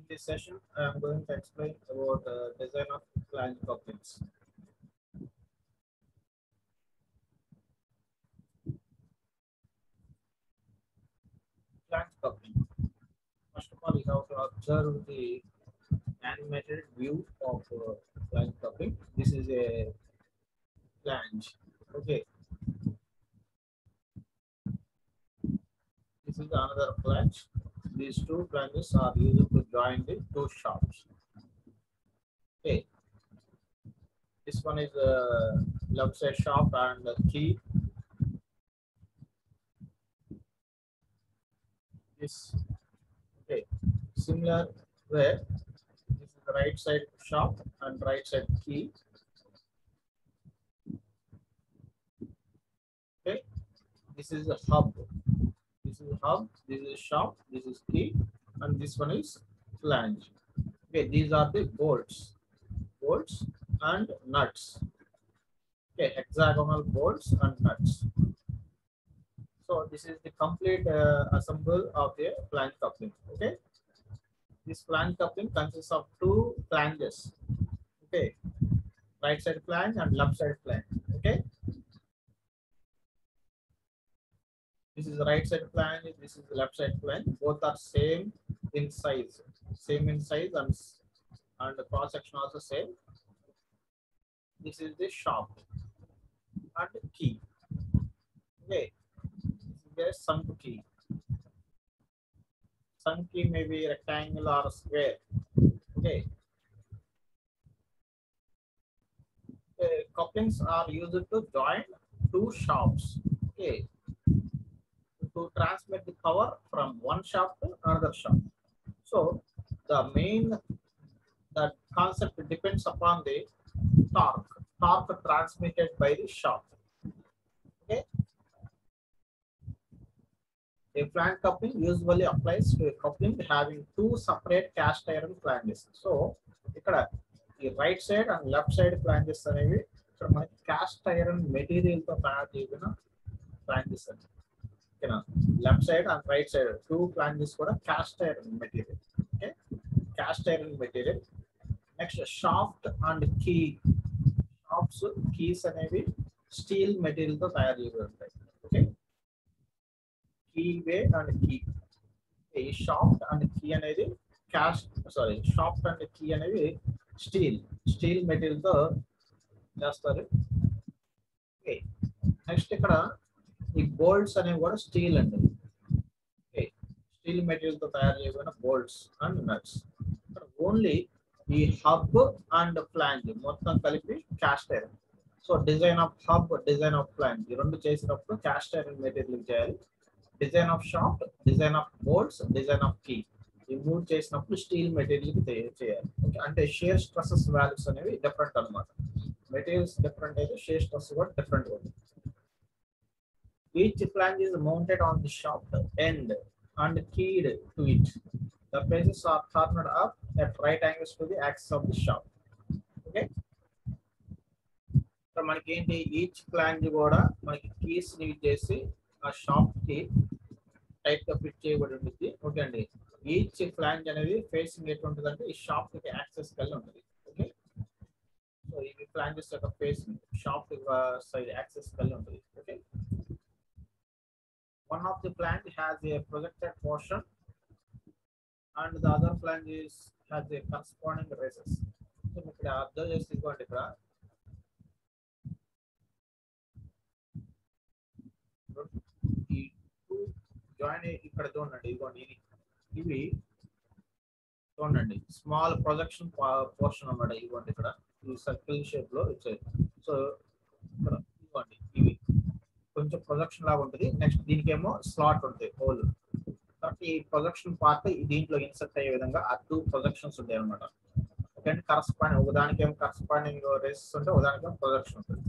this session, I am going to explain about design of flange couplings. Flange coupling. First of all, you have to observe the animated view of flange coupling. This is a flange. Okay. This is another flange. These two flanges are used to join the two shafts. Okay. This one is a left side shaft and the key. This okay. Similar way, this is the right side shaft and right side key. Okay. This is a hub. This is hub. This is shaft. This is key, and this one is flange. Okay. These are the bolts and nuts. Okay, hexagonal bolts and nuts. So this is the complete assemble of the flange coupling. Okay, this flange coupling consists of two flanges. Okay, right side flange and left side flange. Okay, this is the right side flange. This is the left side flange. Both are same in size, and the cross section also same. This is the shaft and key. Okay, this is the sunk key. Sunk key may be rectangle or square. Okay. Couplings are used to join two shafts. Okay. To transmit the power from one shaft to another shaft. So the concept depends upon the torque transmitted by the shaft. Okay. A flange coupling usually applies to a coupling having two separate cast iron flanges. So, ఇక్కడ ఈ right side and left side flanges అనేవి ఇక్కడ మనకి cost iron material తో తయారు చేసిన flanges అండి. ఓకేనా, left side and right side two flanges కూడా cast iron material. Okay, cast iron material. Next shaft and keys అనేవి స్టీల్ మెటీరియల్ తో తయారు చేయబడి ఉంటాయి. Okay, keyway and key. ఈ షాఫ్ట్ అండ్ కీ అనేది షాఫ్ట్ అండ్ కీ అనేవి స్టీల్ మెటీరియల్ తో చేస్తారు. ఓకే, నెక్స్ట్ ఇక్కడ ఈ బోల్ట్స్ అనేవి కూడా స్టీల్ అండి. ఓకే, స్టీల్ మెటీరియల్ తో తయారు చేయబడిన బోల్ట్స్ అండ్ నట్స్. ఇక్కడ ఓన్లీ ఈ హబ్ అండ్ ఫ్లాంజ్ మొత్తం కలిపి cast iron. So design of hub, design of flange ఈ రెండు చేసినప్పుడు కాస్ట్ ఐరన్ మెటీరియల్ చేయాలి. Design of shaft, design of bolts, design of key ఈ మూడు చేసినప్పుడు స్టీల్ మెటీరియల్ చేయాలి. ఓకే, అంటే షేర్ స్ట్రెసెస్ వాల్యూస్ అనేవి డిఫరెంట్ అనమాట. మెటీరియల్స్ డిఫరెంట్ అయితే షేర్ స్ట్రెస్ కూడా డిఫరెంట్ ఉంది. Each flange is mounted on the shaft end and keyed to it. The faces are turned up at right angles to the axis of the shaft. Okay. So మనకి ఏంటి, each flange కూడా మనకి keys use చేసి ఆ shaft కి tight గా fit చేయబడి ఉంటుంది. ఓకే అండి, ఈచ్ ఫ్లాంజ్ అనేది ఫేసింగ్ ఎట్లా ఉంటుంది అంటే ఈ షాఫ్ట్ కి యాక్సెస్ కలిగి ఉంటుంది. ఓకే, సో ఇవి ఫ్లాంజెస్ యొక్క ఫేసింగ్ షాఫ్ట్ సైడ్ యాక్సెస్ కలిగి ఉంటుంది. Okay, one of the flange has a projected portion and the other flange has a corresponding races. So ఇక్కడ అబ్జర్వ్ చేసి ఇదిగోండి, ఇక్కడ ఈ టూ జాయిన్ ఇక్కడ చూడండి, ఇదిగోండి ఇవి చూడండి స్మాల్ ప్రొజెక్షన్ పోర్షన్ అన్నమాట. ఇదిగోండి ఇక్కడ ఈ సర్కిల్ షేప్ లో ఇచ్చారు. సో ఇక్కడ ఇదిగోండి ఇవి కొంచెం ప్రొజెక్షన్ లాగా ఉంటుంది. నెక్స్ట్ దీనికేమో స్లాట్ ఉంటుంది, హోల్. కాబట్టి ఈ ప్రొజెక్షన్ పార్ట్ దీంట్లో ఇన్సర్ట్ అయ్యే విధంగా ఆ టూ ప్రొజెక్షన్స్ ఉంటాయి అనమాట. ఓకే, కరస్పాండింగ్ ఒకదానికేమో కరస్పాండింగ్ రేసెస్ ఉంటే ఒకదానికేమో ప్రొజెక్షన్ ఉంటుంది.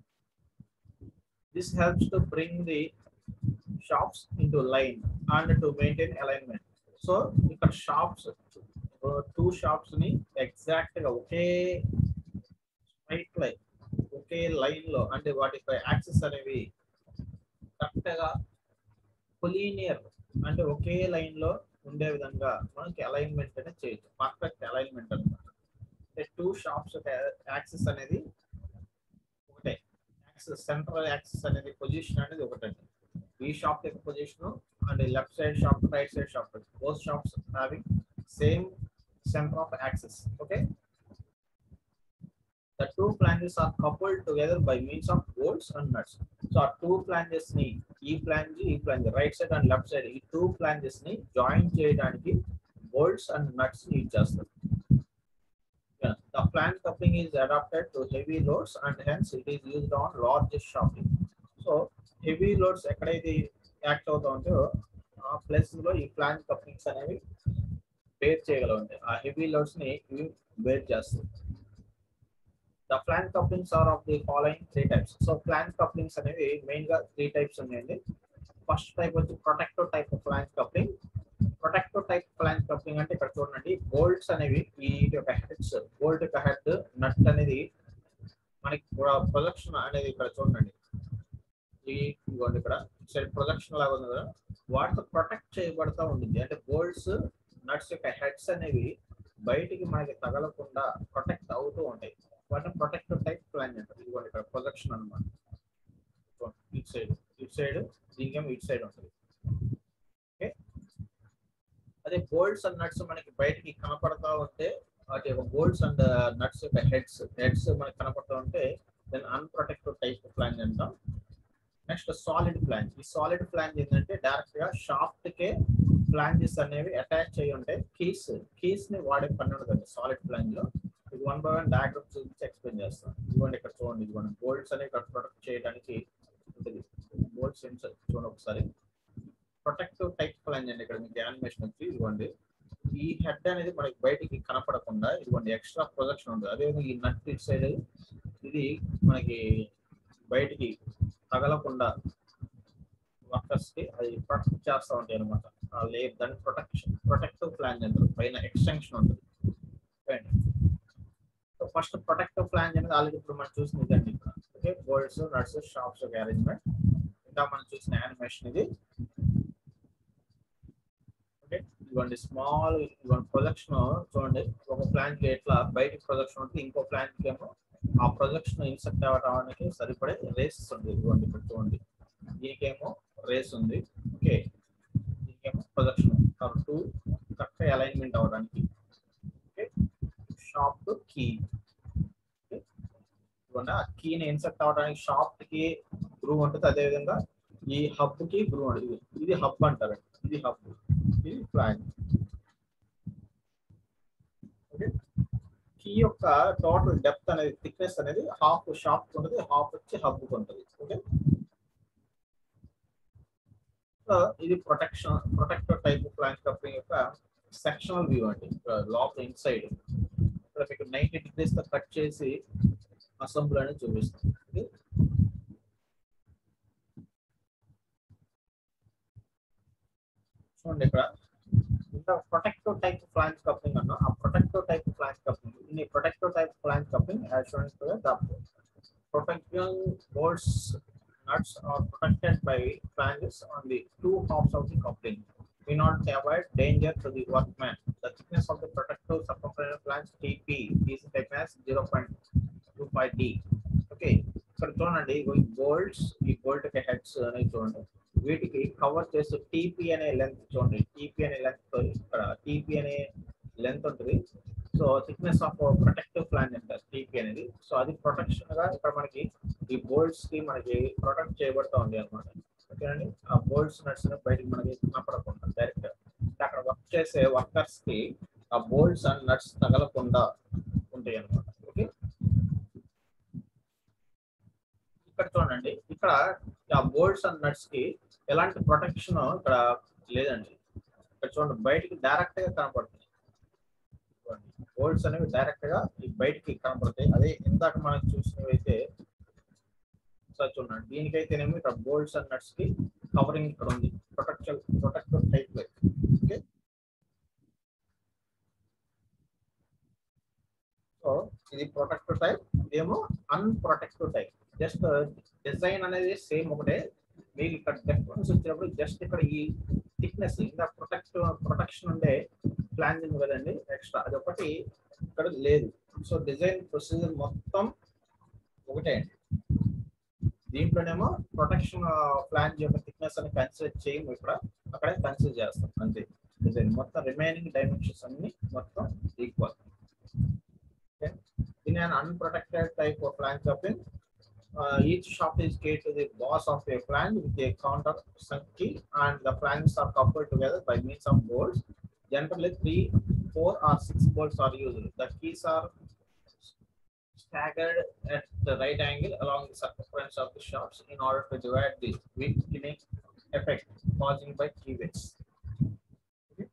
This helps to bring the shafts into line and to maintain alignment. So ఇక్కడ టూ షాఫ్ట్స్ ని ఎగ్జాక్ట్ గా ఒకే స్ట్రైట్ లైన్, ఒకే లైన్ లో, అంటే వాటి యాక్సెస్ అనేవి కరెక్ట్ గా కొలీనియర్ అంటే ఒకే లైన్ లో ఉండే విధంగా మనకి అలైన్మెంట్ అనేది చేయొచ్చు. పర్ఫెక్ట్ అలైన్మెంట్ అనమాట. అంటే టూ షాప్స్ యాక్సిస్ అనేది ఒకటే, యాక్సిస్ సెంట్రల్ యాక్సిస్ అనేది పొజిషన్ అనేది ఒకటండి. ఈ షాప్ యొక్క position and left side shaft, right side shaft, both shafts having same center of axis. Okay, the two flanges are coupled together by means of bolts and nuts. So our two flanges ni e flange right side and left side ee two flanges ni join cheyadaniki bolts and nuts ni use chestaru. Yeah, the flange coupling is adapted to heavy loads and hence it is used on large shafting. So heavy loads ekkadaithe act avutundho aa place lo ee flange couplings anevi bear చేయగలవండి. ఆ heavy loads ని ఇవి bear చేస్తాయి. The flange couplings are of the following 3 types. So flange couplings అనేవి main గా 3 types ఉన్నాయండి. First type వచ్చి protective type of flange coupling. Protective type flange coupling అంటే ఇక్కడ చూడండి, బోల్ట్స్ అనేవి ఈ యొక్క హెడ్స్, బోల్ట్ యొక్క హెడ్, నట్ అనేది మనకి ప్రొజెక్షన్ అనేది ఇక్కడ చూడండి, ఇదిగోండి ఇక్కడ సైడ్ ప్రొజెక్షన్ లాగా ఉంది కదా, వాటితో ప్రొటెక్ట్ చేయబడతా ఉంటుంది. అంటే బోల్ట్స్, నట్స్ యొక్క హెడ్స్ అనేవి బయటికి మనకి తగలకుండా ప్రొటెక్ట్ అవుతూ ఉంటాయి. వాటిని ప్రొటెక్టివ్ టైప్ ఫ్లాంజ్ అంటారు. ఇదిగోండి ఇక్కడ ప్రొజెక్షన్ అనమాట. ఇటు సైడ్ దీనికేమో ఇటు సైడ్ ఉంటుంది. ఓకే, అదే బోల్ట్స్ అండ్ నట్స్ మనకి బయటికి కనపడతా ఉంటే వాటి యొక్క బోల్ట్స్ అండ్ నట్స్ యొక్క హెడ్స్ మనకి కనపడతా ఉంటే దెన్ అన్ప్రొటెక్టివ్ టైప్ ఫ్లాంజ్ అంటాం. Next solid flange. ఈ సాలిడ్ ఫ్లాంజ్ ఏంటంటే డైరెక్ట్ గా షాఫ్ట్ కే ఫ్లాంజెస్ అనేవి అటాచ్ అయ్యి ఉంటాయి. కీస్ ని వాడే పని ఉండదండి సాలిడ్ ఫ్లాంజ్ లో. ఇది 1 by 1 డయాగ్రామ్ చూపించి ఎక్స్ప్లెయిన్ చేస్తాను. ఇదిగోండి ఇక్కడ చూడండి, ఇదిగోండి బోల్ట్స్ అనేవి ఇక్కడ ప్రొటెక్ట్ చేయడానికి ఉంటుంది. బోల్ట్స్ చూడండి ఒకసారి. ప్రొటెక్టివ్ టైప్ ఫ్లాంజ్ అండి. ఇక్కడ మీకు యానిమేషన్ వచ్చి ఇదిగోండి, ఈ హెడ్ అనేది మనకి బయటికి కనపడకుండా ఇదిగోండి ఎక్స్ట్రా ప్రొజెక్షన్ ఉంటుంది. అదేవిధంగా ఈ నట్ ఇటు సైడ్ ఇది మనకి బయటికి తగలకుండా వర్కర్స్ కి అది ప్రొటెక్ట్ చేస్తూ ఉంటాయి అనమాట. దాన్ని ప్రొటెక్టివ్ ఫ్లాంజ్ అంటారు. పైన ఎక్స్టెన్షన్ ఉంటుంది. సో ఫస్ట్ ప్రొటెక్టివ్ ఫ్లాంజ్ అనేది ఆల్రెడీ ఇప్పుడు మనం చూసిన ఇదండి. ఓకే, బోల్ట్స్, నట్స్, షాప్స్ యొక్క అరేంజ్మెంట్. ఇంకా మనం చూసిన యానిమేషన్ ఇది. ఓకే, ఇదిగోండి స్మాల్ ప్రొజెక్షన్ చూడండి. ఒక ఫ్లాంజ్ ఎట్లా బయటికి ప్రొజెక్షన్ ఉంటుంది, ఇంకో ఫ్లాంజ్ ఏమో ఆ ప్రొజెక్షన్ ఇన్సెక్ట్ అవ్వడానికి సరిపడే రేస్ ఉంది. ఇదిగోండి ఇక్కడ చూడండి, దీనికేమో రేస్ ఉంది. ఓకే, దీనికేమో ప్రొజెక్షన్ టూ కరెక్ట్ అలైన్మెంట్ అవ్వడానికి. Okay, shaft to key. ఇదిగోండి ఆ కీని ఇన్సెక్ట్ అవ్వడానికి షాప్ కి గ్రూవ్ ఉంటుంది. అదేవిధంగా ఈ హబ్ కి గ్రూవ్ ఉంటుంది. ఇది హబ్ అంటారండి, ఇది హబ్, ఇది ఫ్లాంజ్. ఓకే, కీ యొక్క టోటల్ డెప్త్ అనేది, థిక్నెస్ అనేది హాఫ్ షాప్ ఉంటుంది, హాఫ్ వచ్చి హబ్ ఉంటుంది. ఓకే, ఇది ప్రొటెక్టివ్ టైప్ ఫ్లాంజ్ కప్లింగ్ యొక్క సెక్షనల్ వ్యూ అండి. లోపల ఇన్సైడ్ ఇక్కడ మీకు 90 degrees తో కట్ చేసి అసెంబ్లీ అనేది చూపిస్తాం. చూడండి ఇక్కడ ఇంకా ప్రొటెక్టివ్ టైప్ ఫ్లాంజ్ కప్లింగ్ అన్నా. ఆ protective type flange coupling, in protective type flange coupling as shown here, the protecting bolts, nuts are protected by flanges on the two halves of the coupling in order to avoid danger to the workman. The thickness of the protective circumferential flange TP is taken as 0.25D. Okay, ఇక్కడ చూడండి bolts, ఈ bolt యొక్క heads అనేది చూడండి, వీటికి cover చేస్తూ TP అనే length చూడండి, టీపీ అనే లెంత్ ఇక్కడ టీపీ అనే లెంత్ ఉంటుంది. So thickness of protective flange అంటారు టీపీ అనేది. సో అది ప్రొటెక్షన్ గా ఇక్కడ మనకి ఈ బోల్ట్స్ కి మనకి ప్రొటెక్ట్ చేయబడతా ఉంది అనమాట. ఓకేనండి, ఆ బోల్ట్స్ నట్స్ బయటికి మనకి కనపడకుండా డైరెక్ట్ అక్కడ వర్క్ చేసే వర్కర్స్ కి ఆ బోల్ట్స్ అండ్ నట్స్ తగలకుండా ఉంటాయి అనమాట. ఓకే, ఇక్కడ చూడండి, ఇక్కడ ఆ బోల్ట్స్ అండ్ నట్స్ కి ఎలాంటి ప్రొటెక్షన్ ఇక్కడ లేదండి. ఇక్కడ చూడండి బయటికి డైరెక్ట్ గా కనపడుతుంది. బోల్ట్స్ అనేవి డైరెక్ట్ గా బయటికి కనపడతాయి. అదే ఇందాక మనం చూసినవి అయితే చూడండి, దీనికైతేనేమో ఇక్కడ బోల్ట్స్ అండ్ నట్స్ కి కవరింగ్ ఇక్కడ ఉంది, protective type like. Okay, so ఇది ప్రొటెక్టివ్ టైప్, ఇదేమో అన్ప్రొటెక్టివ్ టైప్. జస్ట్ డిజైన్ అనేది సేమ్ ఒకటే, మీకు ఇక్కడ డిఫరెన్స్ వచ్చినప్పుడు జస్ట్ ఇక్కడ ఈ థిక్నెస్ ఇంకా ప్రొటెక్షన్ ఉండే ప్లాన్ ఉంది కదండి ఎక్స్ట్రా, అదొకటి ఇక్కడ లేదు. సో డిజైన్ ప్రొసీజర్ మొత్తం ఒకటే అండి. దీంట్లోనేమో ప్రొటెక్షన్ ప్లాన్ యొక్క థిక్నెస్ అని కన్సిడర్ చేయము, ఇక్కడ అక్కడే కన్సిడర్ చేస్తాం అంతే. డిజైన్ మొత్తం రిమైనింగ్ డైమెన్షన్స్ అన్ని మొత్తం equal. In an unprotected type of flange coupling, each shaft is keyed to the boss of a flange with a counter sunk key, and the flanges are coupled together by means of bolts. Generally, 3, 4, or 6 bolts are used. The keys are staggered at the right angle along the circumference of the shafts in order to divide the weak pinning effect caused by key weights. Okay.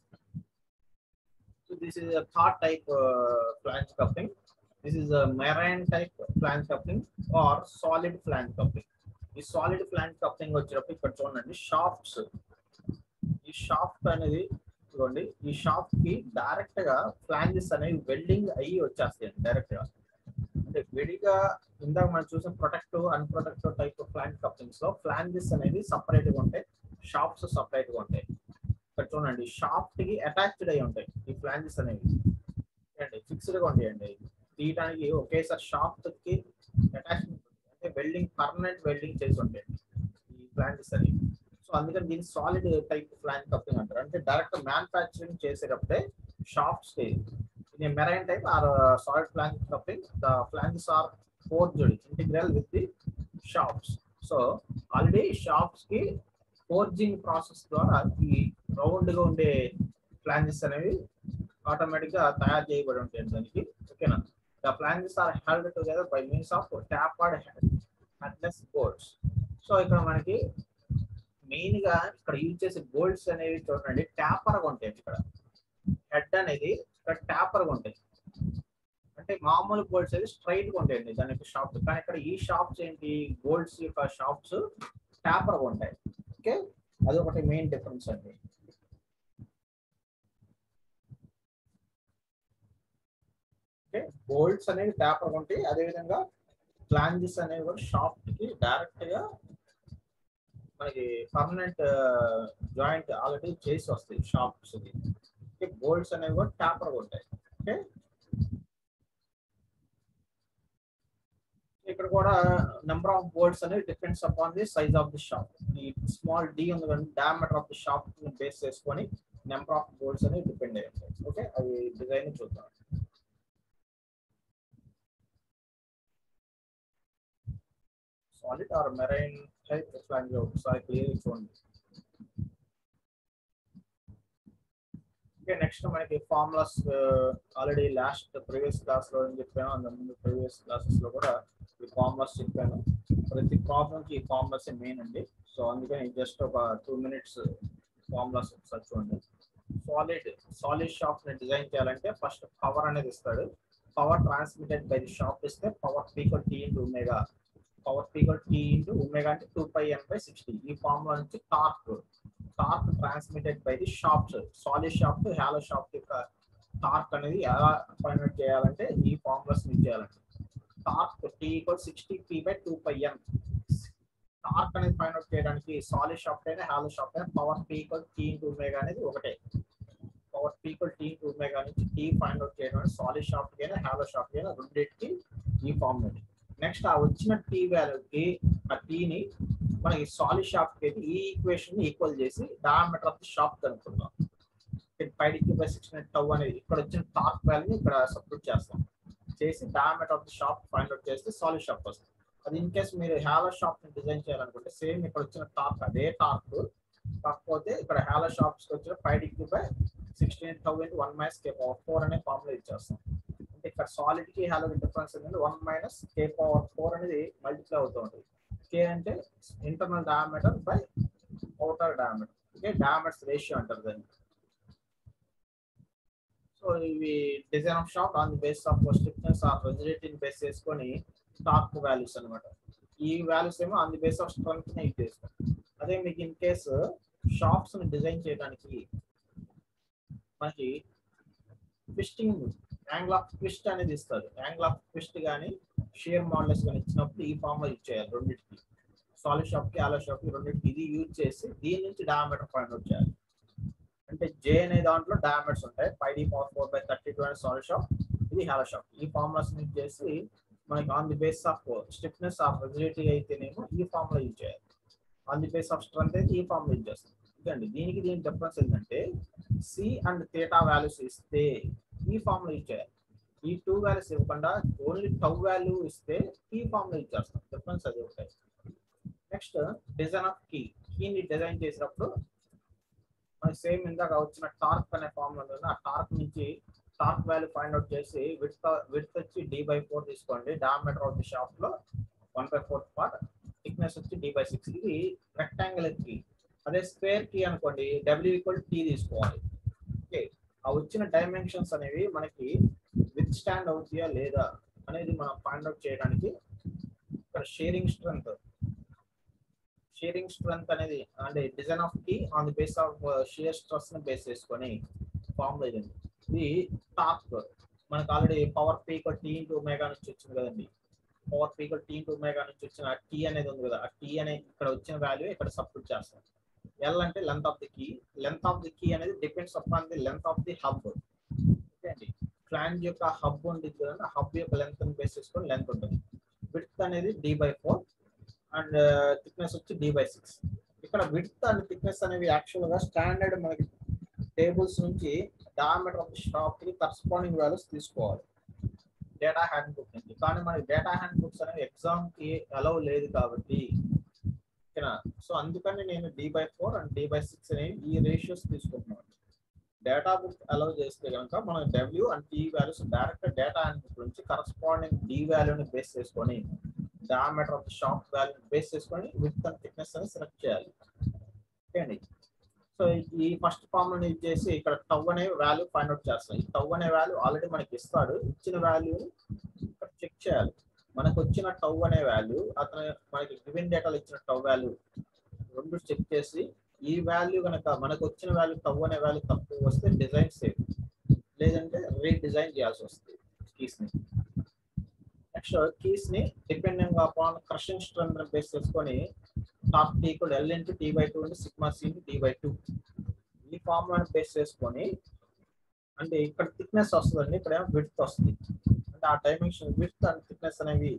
So this is a third type flange coupling. This is a marine type flange coupling or solid flange coupling. ఈ solid flange coupling వచ్చేటప్పుడు ఇక్కడ చూడండి shafts, ఈ shaft అనేది చూడండి, ఈ shaft కి direct గా ఫ్లాంజెస్ అనేవి వెల్డింగ్ అయ్యి వచ్చేస్తాయి డైరెక్ట్ గా. అంటే విడిగా ఇందాక మనం చూసిన protective unprotective type of flange couplings లో ఫ్లాంజెస్ అనేవి సపరేట్ గా ఉంటాయి, షాఫ్ట్స్ సపరేట్ గా ఉంటాయి. ఇక్కడ చూడండి షాఫ్ట్ కి అటాచ్డ్ అయి ఉంటాయి ఈ ఫ్లాంజెస్ అనేవి, ఫిక్స్డ్ గా ఉంటాయండి. తీయడానికి ఒకేసారి షాఫ్ట్ కి అటాచ్మెంట్ అంటే వెల్డింగ్, పర్మనెంట్ వెల్డింగ్ చేసి ఉంటాయి ఈ ఫ్లాంజెస్ అనేవి. సో అందుకని దీన్ని సాలిడ్ టైప్ ఫ్లాంజ్ కప్లింగ్ అంటారు. అంటే డైరెక్ట్ మ్యానుఫ్యాక్చరింగ్ చేసేటప్పుడే షాఫ్ట్స్ కి in a marine type or solid flange coupling, the flanges are forged integral with the shafts. So already shafts ki forging process ద్వారా ఈ round గా ఉండే ఫ్లాంజెస్ అనేవి automatic గా తయారు చేయబడి ఉంటాయి దానికి. ఓకేనా? The flanges are held together by means of tapered headless bolts. So ఇక్కడ మనకి మెయిన్ గా ఇక్కడ యూజ్ చేసే బోల్ట్స్ అనేవి చూడండి ట్యాపర్ గా ఉంటాయి. ఇక్కడ హెడ్ అనేది ఇక్కడ ట్యాపర్ గా ఉంటాయి, అంటే మామూలు బోల్ట్స్ అయితే స్ట్రైట్ గా ఉంటాయండి దానికి షాఫ్ట్, కానీ ఇక్కడ ఈ షాఫ్ట్స్ ఏంటి బోల్ట్స్ యొక్క షాఫ్ట్స్ ట్యాపర్ గా ఉంటాయి. ఓకే, అది ఒకటి మెయిన్ డిఫరెన్స్ అండి. ఓకే, బోల్ట్స్ అనేవి ట్యాపర్ గా ఉంటాయి, అదేవిధంగా ఫ్లాంజెస్ అనేవి కూడా షాఫ్ట్ కి డైరెక్ట్ గా మనకి పర్మనెంట్ జాయింట్ ఆల్రెడీ చేసి వస్తాయి షాఫ్ట్స్ కి. బోల్ట్స్ అనేవి కూడా ట్యాపర్ ఉంటాయి. ఓకే, ఇక్కడ కూడా నెంబర్ ఆఫ్ బోల్ట్స్ అనేవి depends upon the size of the shaft. ఈ స్మాల్ డి ఉంది కానీ డయామీటర్ ఆఫ్ ది షాఫ్ట్ ని బేస్ చేసుకొని నెంబర్ ఆఫ్ బోల్ట్స్ అనేవి డిపెండ్ అయ్యి ఉంటాయి. ఓకే, అవి డిజైన్ చూద్దాం. Solid or marine type flange ఒకసారి క్లియర్ చూడండి. నెక్స్ట్ మనకి formulas already last previous class లో ఏం చెప్పాను, అంత ముందు ప్రీవియస్ క్లాసెస్ లో కూడా ఈ ఫార్ములాస్ చెప్పాను. ప్రతి ప్రాబ్లం కి ఈ ఫార్ములాస్ మెయిన్ అండి. సో అందుకని జస్ట్ ఒక 2 minutes ఫార్ములాస్ ఒకసారి చూడండి. సాలిడ్ షాఫ్ట్ ని డిజైన్ చేయాలంటే ఫస్ట్ పవర్ అనేది ఇస్తాడు. Power transmitted by the shaft ఇస్తే power equal T into omega. Power equal T into omega అంటే 2πn/60. ఈ ఫార్ములా నుంచి torque transmitted by the shaft, solid shaft hollow shaft యొక్క torque అనేది ఎలా ఫైండ్ అవుట్ చేయాలంటే ఈ ఫార్ములాస్ యూజ్ చేయాలంటే టార్క్ T = 60p/2πn. టార్క్ అనేది ఫైండ్ అవుట్ చేయడానికి సాలిడ్ షాఫ్ట్ అయినా హాలో షాఫ్ట్ అయినా పవర్ P = T × ఒమేగా అనేది ఒకటే. పవర్ P = T × ఒమేగా నుంచి T ఫైండ్ అవుట్ చేయడానికి సాలిడ్ షాఫ్ట్ అయినా హాలో షాఫ్ట్ అయినా రెండింటికి ఈ ఫార్ములా. నెక్స్ట్ ఆ వచ్చిన T వాల్యూకి ఆ Tని మనకి సాలిడ్ షాఫ్ట్ కి అయితే ఈ ఈక్వేషన్ ని ఈక్వల్ చేసి డయామీటర్ ఆఫ్ ది షాఫ్ట్ కనుక్కుందాం. πd3/16 టౌ అనేది ఇక్కడ వచ్చిన టార్క్ వాల్యూని ఇక్కడ సబ్స్టిట్యూట్ చేస్తాం, చేసి diameter of the shaft find out చేస్తే సాలిడ్ షాఫ్ట్ వస్తుంది. అది ఇన్ కేస్ మీరు హాలో షాఫ్ట్ ని డిజైన్ చేయాలనుకుంటే సేమ్ ఇక్కడ వచ్చిన టార్క్ అదే టార్క్, కాకపోతే ఇక్కడ హాలో షాఫ్ట్స్ కి వచ్చిన πd3/16 టౌ × 1 - k⁴ అనే ఫార్ములా ఇచ్చేస్తాం. అంటే ఇక్కడ సాలిడ్ కి హాలో డిఫరెన్స్ అనేది 1 - k⁴ అనేది మల్టిప్లై అవుతూ ఉంటుంది. K అంటే internal diameter by outer diameter. Okay, diameters ratio అంటారు దాన్ని. సో ఇవి design of shaft on the base of stiffness or rigidity base చేసుకొని టార్క్ వాల్యూస్ అన్నమాట. ఈ వాల్యూస్ ఏమో on the base of strength ని యూజ్ చేస్తాం. అదే మీకు ఇన్ కేస్ షాఫ్ట్స్ ని డిజైన్ చేయడానికి మనకి ట్విస్టింగ్ యాంగిల్ ఆఫ్ ట్విస్ట్ అనేది ఇస్తారు. యాంగిల్ ఆఫ్ ట్విస్ట్ కానీ షియర్ మాడ్యులస్ కానీ ఇచ్చినప్పుడు ఈ ఫార్ములా యూజ్ చేయాలి రెండింటికి. సాలిడ్ షాప్ కి హాలో షాప్ కి రెండింటికి ఇది యూజ్ చేసి దీని నుంచి డయామీటర్ ఫైండ్ అవుట్ చేయాలి. అంటే జే అనే దాంట్లో డయామీటర్స్ ఉంటాయి. 5d⁴/32 అనే సాలిడ్ షాప్, ఇది హాలో షాప్. ఈ ఫార్ములాస్ యూజ్ చేసి మనకి on the base of stiffness of rigidity అయితేనేమో ఈ ఫార్ములా యూజ్ చేయాలి. On the base of strength అయితే ఈ ఫార్ములా యూజ్ చేస్తాం. ఇదండి దీనికి దీని డిఫరెన్స్ ఏంటంటే సి అండ్ థీటా వాల్యూస్ ఇస్తే ఈ ఫార్ములా యూజ్ చేయాలి. ఈ 2 వాల్యూస్ ఇవ్వకుండా ఓన్లీ టౌ వాల్యూ ఇస్తే ఈ ఫార్ములా యూజ్ చేస్తాం. డిఫరెన్స్ అది ఉంటాయి. నెక్స్ట్ డిజైన్ ఆఫ్ కీని డిజైన్ చేసినప్పుడు మనకి సేమ్ ఇందాక వచ్చిన టార్క్ అనే ఫార్ములా ఉంది. ఆ టార్క్ నుంచి టార్క్ వాల్యూ ఫైండ్ అవుట్ చేసి విడ్త్ వచ్చి d/4 తీసుకోండి. డయామీటర్ ఆఫ్ ది షాఫ్ట్ లో 1/4 పార్ట్, థిక్నెస్ వచ్చి d/6. ఇది రెక్టాంగులర్ కీ. అదే స్క్వేర్ కీ అనుకోండి w = t తీసుకోవాలి. ఓకే, ఆ వచ్చిన డైమెన్షన్స్ అనేవి మనకి విత్ స్టాండ్ అవుతాయా లేదా అనేది మనం ఫైండ్ అవుట్ చేయడానికి ఇక్కడ షేరింగ్ స్ట్రెంత్ అనేది అంటే design of key on the base of shear stress ని బేస్ చేసుకొని ఫార్ములా ఇది. ఇది టార్క్ మనకు already power P T into omega నుంచి వచ్చింది కదండి. Power P T into omega నుంచి వచ్చిన టీ అనేది ఉంది కదా, ఆ టీ అనే ఇక్కడ వచ్చిన వాల్యూ ఇక్కడ సబ్స్టిట్యూట్ చేస్తాం. ఎల్ అంటే length of the key. Length of the key అనేది depends upon the length of the hub. Okay అండి, ఫ్లాంజ్ యొక్క హబ్ ఉంటుంది కదండి, ఆ హబ్ యొక్క లెంత్ ని బేస్ చేసుకొని లెంత్ ఉంటుంది. విడ్త్ అనేది d/4 అండ్ థిక్నెస్ వచ్చి d/6. ఇక్కడ విడ్త్ అండ్ థిక్నెస్ అనేవి యాక్చువల్ గా స్టాండర్డ్ మనకి టేబుల్స్ నుంచి డయామీటర్ ఆఫ్ ది షాఫ్ట్ కి కరస్పాండింగ్ వాల్యూస్ తీసుకోవాలి డేటా హ్యాండ్ బుక్ నుంచి. కానీ మనకి డేటా హ్యాండ్ బుక్స్ అనేవి ఎగ్జామ్ కి అలౌ లేదు కాబట్టి ఓకేనా. సో అందుకని నేను d/4 అండ్ d/6 అనేవి ఈ రేషియోస్ తీసుకుంటున్నాను. డేటా బుక్ అలౌ చేస్తే కనుక మనం w అండ్ t వాల్యూస్ డైరెక్ట్ డేటా హ్యాండ్ బుక్ నుంచి కరస్పాండింగ్ d వాల్యూని బేస్ చేసుకొని డయామీటర్ ఆఫ్ ది షాఫ్ట్ వాల్యూని బేస్ చేసుకొని విడ్త్ అండ్ థిక్నెస్ అని సెలెక్ట్ చేయాలి. ఓకే అండి. సో ఈ ఫస్ట్ ఫార్ములా యూజ్ చేసి ఇక్కడ టవ్ అనే వాల్యూ ఫైండ్ అవుట్ చేస్తాం. ఈ టవ్ అనే వాల్యూ ఆల్రెడీ మనకి ఇస్తాడు. ఇచ్చిన వాల్యూని ఇక్కడ చెక్ చేయాలి. మనకు వచ్చిన టవ్ అనే వాల్యూ అతను మనకి గివెన్ డేటాలో ఇచ్చిన టవ్ వాల్యూ రెండు చెక్ చేసి ఈ వాల్యూ కనుక మనకు వచ్చిన వాల్యూ టవ్ అనే వాల్యూ తక్కువ వస్తే డిజైన్ సేవ్, లేదంటే రీడిజైన్ చేయాల్సి వస్తుంది కీస్ ని. నెక్స్ట్ కీస్ ని depending upon crushing strength base చేసుకొని టాప్ T = L × t/2 × σc × d/2 ఈ ఫార్ములాని బేస్ చేసుకొని అంటే ఇక్కడ థిక్నెస్ వస్తుందండి, ఇక్కడ విడ్త్ వస్తుంది. అంటే ఆ డైమెన్షన్ విడ్త్ అండ్ థిక్నెస్ అనేవి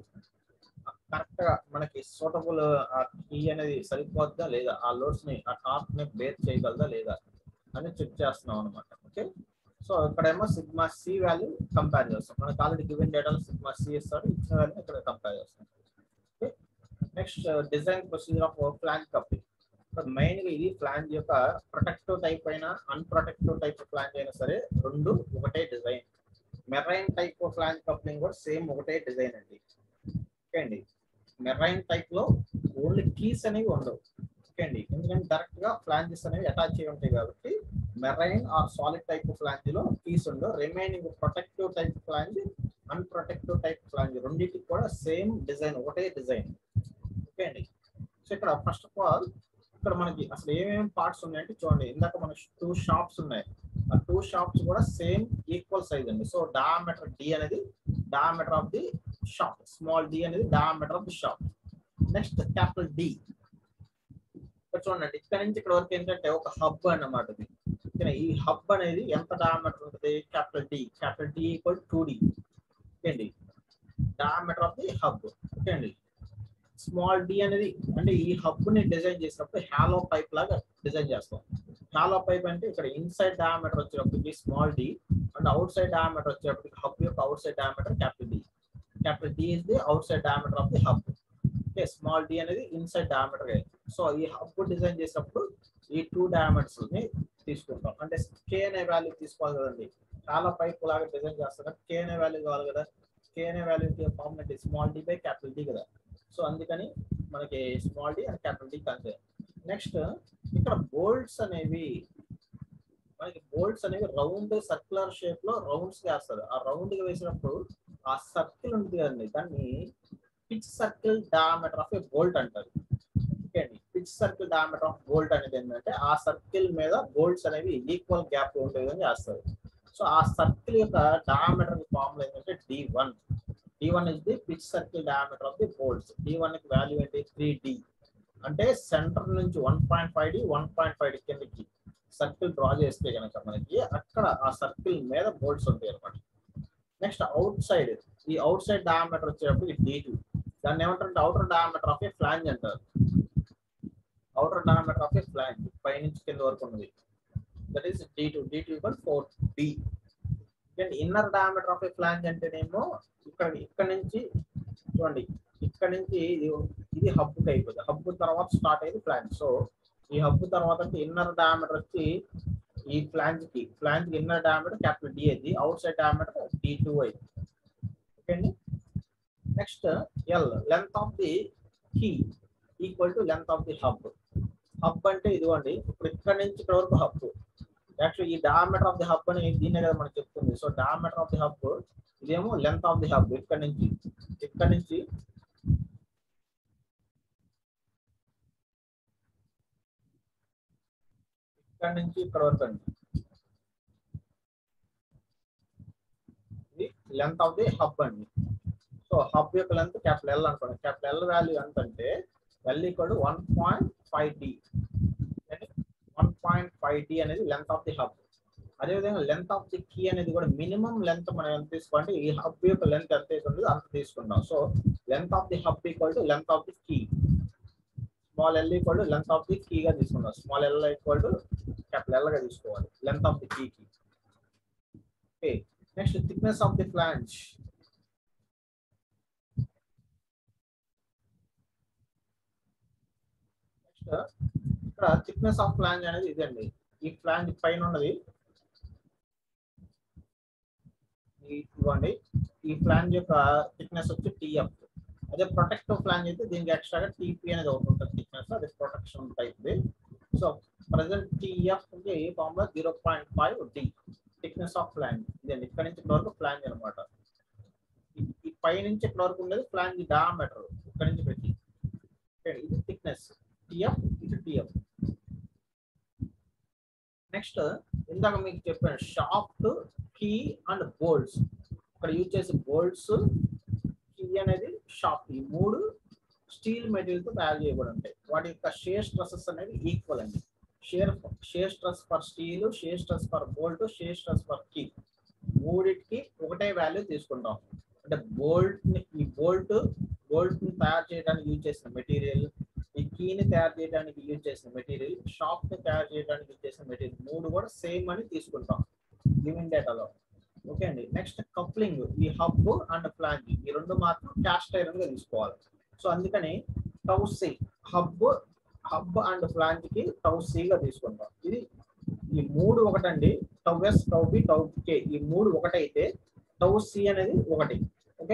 కరెక్ట్ గా మనకి సూటబుల్ కీ అనేది సరిపోద్దా లేదా, ఆ లోడ్స్ ని ఆ టార్క్ ని బేర్ చేయగలదా లేదా అని చెక్ చేస్తున్నాం అనమాట. ఓకే, సో ఇక్కడేమో σc వాల్యూ కంపేర్ చేస్తాం. మనకి ఆల్రెడీ గివెన్ డేటాలో σc ఇస్తాడు, ఇచ్చిన వాల్యూ ఇక్కడ కంపేర్ చేస్తాం. Okay, next design procedure of flange coupling. Main గా ఇది ఫ్లాంజ్ యొక్క ప్రొటెక్టివ్ టైప్ అయినా అన్ప్రొటెక్టివ్ టైప్ ఫ్లాంజ్ అయినా సరే రెండు ఒకటే design. Marine type flange coupling కూడా సేమ్ ఒకటే డిజైన్ అండి. ఓకే అండి, మెరైన్ టైప్ లో ఓన్లీ కీస్ అనేవి ఉండవు. ఓకే అండి, ఎందుకంటే డైరెక్ట్ గా ఫ్లాంజెస్ అనేవి అటాచ్ అయి ఉంటాయి కాబట్టి marine or solid type flange లో కీస్ ఉండవు. Remaining protective type flange, unprotective type flange రెండింటికి కూడా సేమ్ డిజైన్, ఒకటే డిజైన్. ఓకే అండి, సో ఇక్కడ ఫస్ట్ ఆఫ్ ఆల్ ఇక్కడ మనకి అసలు ఏమేమి పార్ట్స్ ఉన్నాయంటే చూడండి. ఇందాక మనకి 2 షాప్స్ ఉన్నాయి. ఆ 2 షాప్స్ కూడా సేమ్ ఈక్వల్ సైజ్ అండి. సో డయామీటర్ d అనేది diameter of the shaft, small d అనేది diameter of the shaft. Next capital D ఇక్కడ చూడండి. ఇక్కడ నుంచి ఇక్కడ వరకు ఏంటంటే ఒక హబ్ అన్నమాట. ఈ హబ్ అనేది ఎంత డయామీటర్ ఉంటుంది? Capital D = 2d. ఓకే అండి, diameter of the hub. Okay అండి, స్మాల్ d అనేది అంటే ఈ హబ్ ని డిజైన్ చేసినప్పుడు హాలో పైప్ లాగా డిజైన్ చేస్తాం. హాలో పైప్ అంటే ఇక్కడ ఇన్సైడ్ డయామీటర్ వచ్చేటప్పటికి small d and outside diameter వచ్చేటప్పటికి హబ్ యొక్క outside diameter capital D. Capital D is the outside diameter of the hub. Okay, small d అనేది inside diameter. So ఈ hub design చేసినప్పుడు ఈ 2 diameters ని తీసుకుంటాం. అంటే k అనే వాల్యూ తీసుకోవాలి కదండి. హాలో పైప్ లాగా డిజైన్ చేస్తాం, k అనే వాల్యూ కావాలి కదా. k అనే value formula small d / capital D కదా. సో అందుకని మనకి small d and capital D consider. Next ఇక్కడ బోల్ట్స్ అనేవి రౌండ్ సర్క్యులర్ షేప్ లో రౌండ్స్ వేస్తారు. ఆ రౌండ్ గా వేసినప్పుడు ఆ సర్కిల్ ఉంటుంది కదండి, దాన్ని pitch circle diameter of a bolt అంటారు. ఓకే అండి, pitch circle diameter of bolt అనేది ఏంటంటే ఆ సర్కిల్ మీద బోల్ట్స్ అనేవి ఈక్వల్ గ్యాప్ లో ఉండే విధంగా చేస్తారు. సో ఆ సర్కిల్ యొక్క డయామీటర్ ఫార్ములా ఏంటంటే d1 is the pitch circle diameter of the bolts. d1 కి వాల్యూ ఏంటి? 3d. అంటే సెంటర్ నుంచి 1.5D 1.5D కిందకి సర్కిల్ డ్రా చేస్తే కనుక మనకి అక్కడ ఆ సర్కిల్ మీద బోల్ట్స్ ఉంటాయి అనమాట. నెక్స్ట్ అవుట్ సైడ్, ఈ అవుట్ సైడ్ డయామీటర్ వచ్చేటప్పుడు D2, దాన్ని ఏమంటారంటే outer diameter of a flange అంటారు. outer diameter of a flange పైనుంచి కింద వరకు ఉన్నది, that is D2 equals 4D. then inner diameter of a flange అంటేనేమో ఇక్కడ నుంచి చూడండి, ఇక్కడ నుంచి ఇది హబ్ కి అయిపోతుంది, హబ్ తర్వాత స్టార్ట్ అయ్యేది ఫ్లాంజ్. సో ఈ హబ్ తర్వాత అంటే ఇన్నర్ డయామీటర్ వచ్చి ఈ ఫ్లాంజ్ కి ఇన్నర్ డయామీటర్ క్యాపిటల్ D అయింది, అవుట్ సైడ్ డయామీటర్ D2 అయింది. ఓకే అండి. Next L, length of the key equal to length of the hub. Hub అంటే ఇదిగోండి, ఇప్పుడు ఇక్కడ నుంచి ఇక్కడ వరకు హబ్. యాక్చువల్లీ ఈ డయామీటర్ ఆఫ్ ది హబ్ అని దీన్నే కదా మనకు చెప్తుంది. So diameter of the hub, ఇదేమో లెంత్ ఆఫ్ ది హబ్. ఇక్కడ నుంచి ఇక్కడ వరకు అండి, ఇది లెంత్ ఆఫ్ ది హబ్ అండి. సో హబ్ యొక్క లెంత్ క్యాపిటల్ L అనుకోండి. క్యాపిటల్ L వాల్యూ ఎంత అంటే L ఈక్వల్ 1.5D. 1.5D అనేది లెంత్ ఆఫ్ ది హబ్. అదేవిధంగా లెంత్ ఆఫ్ ది కీ అనేది కూడా మినిమం లెంత్ మనం ఎంత తీసుకోవాలంటే ఈ హబ్ యొక్క లెంత్ ఎంత ఉంటుంది అంత తీసుకుంటాం. So length of the hub equal to length of the key. Small L equal to length of the key గా తీసుకుంటాం. Small L equal to capital L గా తీసుకోవాలి లెంత్ ఆఫ్ ది కీ కి. Okay. Next thickness of the flange. ఇక్కడ thickness of flange అనేది ఇదండి. ఈ flange పైన ఉన్నది ఇవ్వండి, ఈ ఫ్లాంజ్ యొక్క థిక్నెస్ వచ్చి TF. అదే ప్రొటెక్టివ్ ఫ్లాంజ్ అయితే దీనికి ఎక్స్ట్రాగా TP అనేది ఒకటి ఉంటుంది థిక్నెస్, అది protection type. So present TF కి formula 0.5D thickness of flange. ఇదండి, ఇక్కడ నుంచి ఇక్కడ వరకు ఫ్లాంజ్ అనమాట. ఈ పై నుంచి ఇక్కడ వరకు ఉండేది ఫ్లాంజ్ డయామీటర్, ఇక్కడ నుంచి పెట్టి ఇది థిక్నెస్ TF, ఇది TF. నెక్స్ట్ ఇందాక మీకు చెప్పాను షాఫ్ట్, కీ అండ్ బోల్ట్స్. ఇక్కడ యూజ్ చేసే బోల్ట్స్, కీ అనేది షాఫ్ట్, ఈ మూడు స్టీల్ మెటీరియల్ తో తయారు చేయబడి ఉంటాయి. వాటి యొక్క షేర్ స్ట్రెసెస్ అనేవి ఈక్వల్ అండి. Shear stress for steel, shear stress for bolt, shear stress for key, మూడింటికి ఒకటే వాల్యూ తీసుకుంటాం. అంటే ఈ బోల్ట్ ని తయారు చేయడానికి యూజ్ చేసిన మెటీరియల్, ఈ కీని తయారు చేయడానికి యూజ్ చేసిన మెటీరియల్, షాఫ్ట్ ని తయారు చేయడానికి యూజ్ చేసిన మెటీరియల్, మూడు కూడా సేమ్ అని తీసుకుంటాం గివెన్ డేటాలో. ఓకే అండి. నెక్స్ట్ కప్లింగ్, ఈ హబ్ అండ్ ఫ్లాంజ్ ఈ రెండు మాత్రం క్యాస్ట్ ఐరన్ గా తీసుకోవాలి. సో అందుకని టౌసి హబ్ అండ్ ఫ్లాంజ్ కి టౌసి గా తీసుకుంటాం. ఇది ఈ మూడు ఒకటండి, టౌఎస్, టౌబి, టౌకే ఈ మూడు ఒకటైతే టౌసి అనేది ఒకటి. ఓకే.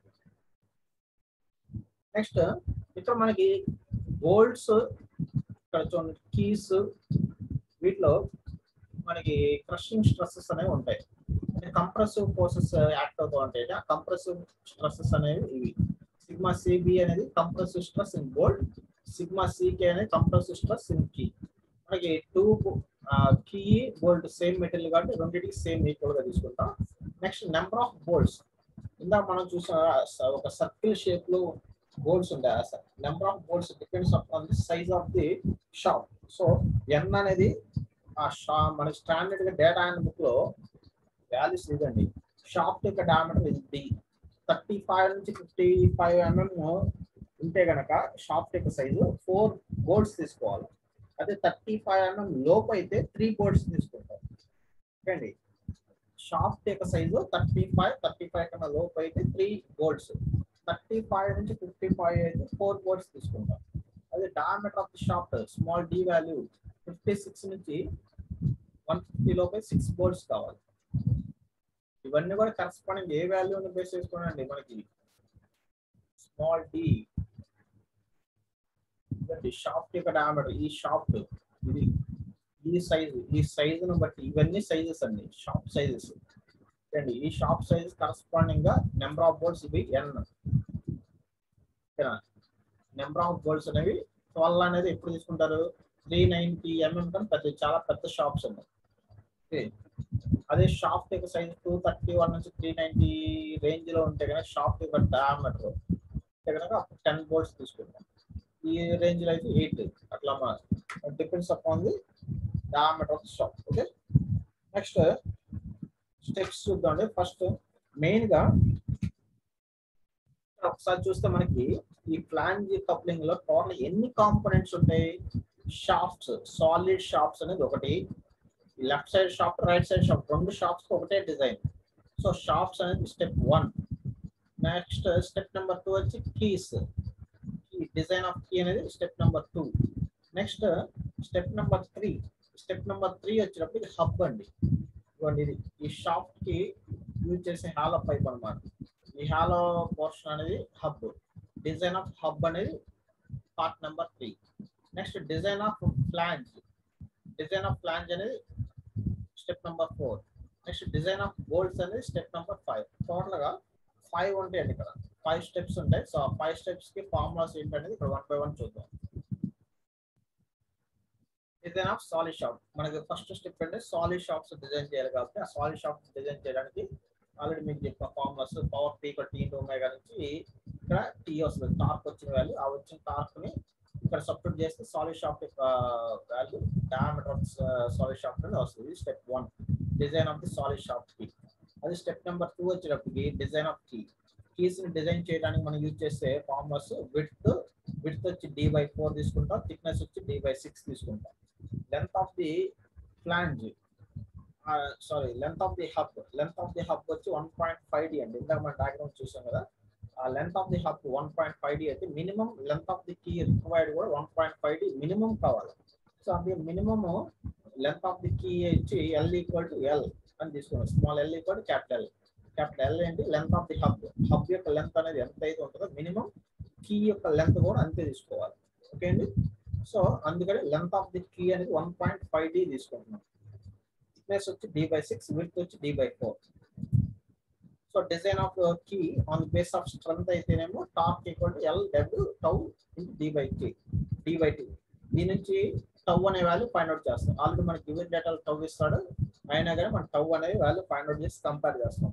నెక్స్ట్ ఇక్కడ మనకి బోల్ట్స్, ఇక్కడ చూడండి కీస్, వీటిలో మనకి క్రషింగ్ స్ట్రెస్సెస్ అనేవి ఉంటాయి. అంటే కంప్రెసివ్ ఫోర్సెస్ యాక్ట్ అవుతూ ఉంటాయి. ఆ కంప్రెసివ్ స్ట్రెస్సెస్ అనేవి ఇవి. సిగ్మా సిబి అనేది compressive stress in bolt, sigma CK అనేది కంప్రెసివ్ స్ట్రెస్ ఇన్ కీ. మనకి two key bolt same material కాబట్టి రెండింటికి సేమ్ ఈక్వల్ గా తీసుకుంటాం. నెక్స్ట్ నెంబర్ ఆఫ్ బోల్ట్స్, ఇందాక మనం చూసిన ఒక సర్కిల్ షేప్ లో బోల్ట్స్ ఉంటాయి. Number of bolts depends on the size of the shaft. So N అనేది మన స్టాండర్డ్ గా డేటా అండ్ బుక్ లో వాల్యూస్ ఇదండి. షాఫ్ట్ యొక్క డయామీటర్ ఇది D. 35 నుంచి 55 mm ఉంటే గనక షాఫ్ట్ యొక్క సైజు 4 బోల్ట్స్ తీసుకోవాలి. అదే 35 mm లోపు అయితే 3 బోల్ట్స్ తీసుకుంటాం. ఓకే అండి. షాఫ్ట్ యొక్క సైజు 35 కన్నా లోపు అయితే 3 బోల్ట్స్, 35 నుంచి 55 అయితే 4 బోల్ట్స్ తీసుకుంటాం. అదే diameter of the shaft small d value 56 నుంచి 150 లోపే 6 బోల్ట్స్ కావాలి. ఇవన్నీ కూడా కరెస్పాండింగ్ ఏ వాల్యూని బేస్ చేసుకోనండి. మనకి స్మాల్ d షాఫ్ట్ యొక్క డయామీటర్, ఈ షాఫ్ట్ ఇది ఈ సైజును బట్టి ఇవన్నీ సైజెస్ అండి, షాఫ్ట్ సైజెస్ అండి. ఈ షాఫ్ట్ సైజెస్ కరెస్పాండింగ్ గా నెంబర్ ఆఫ్ బోల్ట్స్ ఇవి n. నెంబర్ ఆఫ్ బోల్ట్స్ అనేవి 12 అనేది ఎప్పుడు తీసుకుంటారు, 390 mm కన్నా చాలా పెద్ద షాప్స్ ఉన్నాయి. ఓకే. అదే షాఫ్ట్ యొక్క సైజ్ 231 నుంచి 390 రేంజ్ లో ఉంటే కనుక షాఫ్ట్ యొక్క డయామీటర్ కనుక 10 బోల్ట్స్ తీసుకుంటాం. ఈ ఈ రేంజ్ లో అయితే 8 అట్లా depends upon the diameter of shaft. Okay, next steps చూద్దాం. ఫస్ట్ మెయిన్ గా ఒకసారి చూస్తే మనకి ఈ ఫ్లాంజ్ కప్లింగ్ లో టోటల్ ఎన్ని కాంపోనెంట్స్ ఉంటాయి? షాఫ్ట్స్, సాలిడ్ షాఫ్ట్స్ అనేది ఒకటి, left side shaft, right side shaft, రెండు షాఫ్ట్స్ ఒకటే డిజైన్. సో షాఫ్ట్స్ అనేది స్టెప్ 1. నెక్స్ట్ స్టెప్ నెంబర్ 2 వచ్చి కీస్, ఈ డిజైన్ ఆఫ్ కీ అనేది step number 2. Next step number 3. Step number 3 వచ్చేటప్పుడు హబ్ అండి. ఇవ్వండి, ఇది ఈ షాఫ్ట్ కి యూజ్ చేసే హాలో పైప్ అన్నమాట. ఈ హాలో పోర్షన్ అనేది హబ్. డిజైన్ ఆఫ్ హబ్ అనేది part number 3. Next design of flange, design of flange అనేది step number 4. Next design of bolts అనేది స్టెప్ నెంబర్ 5. టోటల్ గా 5 ఉంటాయండి. ఇక్కడ 5 స్టెప్స్ ఉంటాయి. సో ఆ 5 స్టెప్స్ కి ఫార్ములాస్ ఏంటనేది ఇక్కడ 1 by 1 చూద్దాం. డిజైన్ ఆఫ్ సాలిడ్ షాఫ్ట్, మనకి ఫస్ట్ స్టెప్ అంటే సాలిడ్ షాఫ్ట్స్ డిజైన్ చేయాలి కాబట్టి ఆ సాలిడ్ షాఫ్ట్స్ డిజైన్ చేయడానికి ఆల్రెడీ మీకు చెప్పిన formulas power P T into omega నుంచి ఇక్కడ T వస్తుంది, టార్క్ వచ్చిన వాల్యూ. ఆ వచ్చిన టార్క్ ని ఇక్కడ సబ్స్టిట్యూట్ చేస్తే solid shaft value diameter of solid shaft అనేది వస్తుంది. Step 1 design of the solid shaft key. అది స్టెప్ నెంబర్ 2 వచ్చేటప్పటికి డిజైన్ ఆఫ్ కీ. కీస్ ని డిజైన్ చేయడానికి మనం యూజ్ చేసే ఫార్ములాస్ విడ్త్ వచ్చి D/4 తీసుకుంటాం, థిక్నెస్ వచ్చి D/6 తీసుకుంటాం. Length of the flange, length of the hub, length of the hub వచ్చి 1.5D అండి. ఇందాక మనం డయాగ్రామ్ చూసాం కదా, ఆ length of the hub 1.5D అయితే minimum length of the key required కూడా 1.5D మినిమం కావాలి. సో అది minimum length of the key వచ్చి L = L అని తీసుకున్నాం. Small L = capital L. Capital L ఏంటి? Length of the hub. Hub యొక్క length అనేది ఎంత అయితే ఉంటుందో మినిమం కీ యొక్క లెంత్ కూడా అంతే తీసుకోవాలి. ఓకే అండి. సో అందుకని లెంత్ ఆఫ్ ది కీ అనేది 1.5D తీసుకుంటున్నాం. థిక్నెస్ వచ్చి D/6, విడ్త్ వచ్చి D/4. So design of key on base of strength అయితేనేమో టార్క్ = L టౌ D/2. దీని నుంచి టౌ అనే వాల్యూ ఫైండ్ అవుట్ చేస్తాం. ఆల్రెడీ మనకి గివెన్ డేటాలో టౌ ఇస్తాడు, అయినా కానీ మనం టౌ అనే వాల్యూ ఫైండ్ అవుట్ చేసి కంపేర్ చేస్తాం.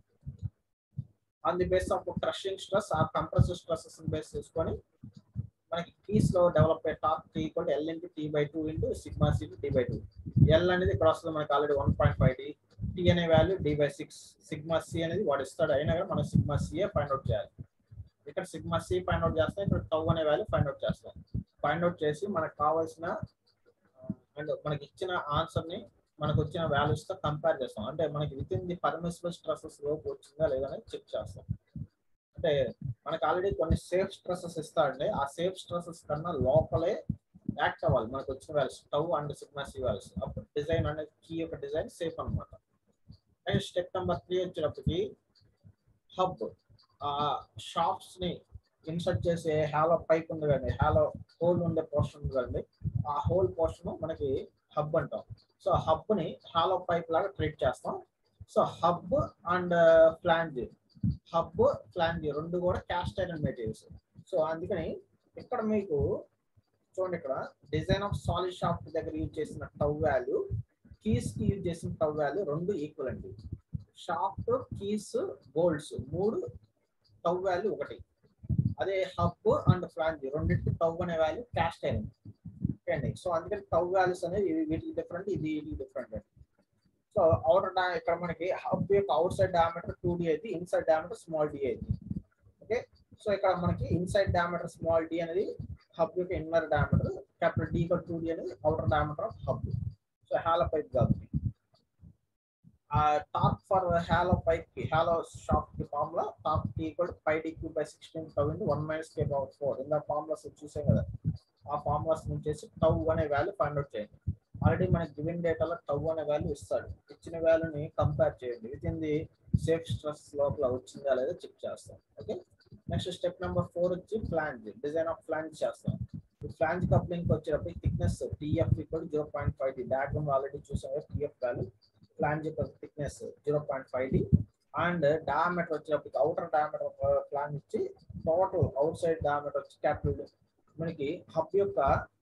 On the base of crushing stress ఆ కంప్రెసివ్ స్ట్రెసెస్ బేస్ చేసుకొని మనకి కీస్ లో డెవలప్ అయ్యే torque L × T/2 × σc D/2. L అనేది ఇక్కడ వస్తుంది మనకి ఆల్రెడీ 1.5D, T అనే వాల్యూ D/6, σc అనేది వాడు ఇస్తాడు, అయినా కానీ మనం σc ఫైండ్ అవుట్ చేయాలి. ఇక్కడ σc ఫైండ్ అవుట్ చేస్తాం, ఇక్కడ టౌ అనే వాల్యూ ఫైండ్ అవుట్ చేస్తాం. ఫైండ్ అవుట్ చేసి మనకు కావాల్సిన అండ్ మనకి ఇచ్చిన ఆన్సర్ ని మనకు వచ్చిన వాల్యూస్ తో కంపేర్ చేస్తాం. అంటే మనకి within the permissible stresses లోపు వచ్చిందా లేదా అనేది చెక్ చేస్తాం. అంటే మనకి ఆల్రెడీ కొన్ని సేఫ్ స్ట్రెసెస్ ఇస్తాడండి, ఆ సేఫ్ స్ట్రెసెస్ కన్నా లోపలే యాక్ట్ అవ్వాలి మనకు వచ్చిన values tau and σc values. అప్పుడు డిజైన్ అనేది కీ యొక్క డిజైన్ సేఫ్ అనమాట. నెక్స్ట్ స్టెప్ నెంబర్ 3 వచ్చేటప్పటికి హబ్. ఆ షాఫ్ట్స్ ని ఇన్సర్ట్ చేసే హాలో పైప్ ఉంది కదండి, హాలో హోల్ ఉండే పోర్షన్ ఉంది కదండి, ఆ హోల్ పోర్షన్ మనకి హబ్ అంటాం. సో హబ్ ని హాలో పైప్ లాగా ట్రీట్ చేస్తాం. So hub and flange, hub flange రెండు కూడా క్యాస్ట్ ఐరన్ మెటీరియల్స్. సో అందుకని ఇక్కడ మీకు చూడండి, ఇక్కడ డిజైన్ ఆఫ్ సాలిడ్ షాఫ్ట్ దగ్గర యూజ్ చేసిన టౌ వాల్యూ, కీస్ కి యూజ్ చేసిన టౌ వాల్యూ రెండు ఈక్వల్ అండి. షాఫ్ట్, కీస్, బోల్ట్స్ మూడు టౌ వాల్యూ ఒకటి. అదే హబ్ అండ్ ఫ్లాంజ్ రెండింటికి టౌ అనే వాల్యూ క్యాస్ట్ ఐరన్ అండి. సో అందుకని టౌ వాల్యూస్ అనేది వీటికి డిఫరెంట్, ఇది డిఫరెంట్ అండి. సో ఇక్కడ మనకి హబ్ యొక్క అవుట్ సైడ్ డయామీటర్ 2D అయితే ఇన్సైడ్ డయామీటర్ స్మాల్ d అయితే. ఓకే, సో ఇక్కడ మనకి ఇన్సైడ్ డయామీటర్ స్మాల్ d అనేది హబ్ యొక్క inner diameter, capital D = 2D అనేది outer diameter of hub. So hollow pipe కాబట్టి ఆ టార్క్ ఫర్ హాలో పైప్ కి, హాలో షాఫ్ట్ కి formula torque T = πd3/16 τ × 1 - k/4. ఇందా ఫార్ములాస్ చూసాం కదా, ఆ ఫార్ములాస్ నుంచి టౌ అనే వాల్యూ ఫైండ్ అవుట్ చేయండి. ఆల్రెడీ మనకి గివెన్ డేటాలో టౌ అనే వాల్యూ ఇస్తాడు, ఇచ్చిన వాల్యూని కంపేర్ చేయండి, within the safe stress లోపల వచ్చిందా లేదా చెక్ చేస్తాం. ఓకే, నెక్స్ట్ స్టెప్ నెంబర్ 4 వచ్చి ఫ్లాంజ్, డిజైన్ ఆఫ్ ఫ్లాంజ్ చేస్తాం. ఈ ఫ్లాంజ్ కప్లింగ్ వచ్చేటప్పుడు thickness TF = 0.5D. Diagram already చూసాం కదా, TF వాల్యూ. ఫ్లాంజ్ యొక్క థిక్నెస్ 0.5D అండ్ డయామీటర్ వచ్చేటప్పటికి అవుటర్ డయామీటర్ ఫ్లాంజ్ ఇచ్చి టోటల్ అవుట్ సైడ్ డయామీటర్ వచ్చి క్యాపిటల్. మనకి హబ్ యొక్క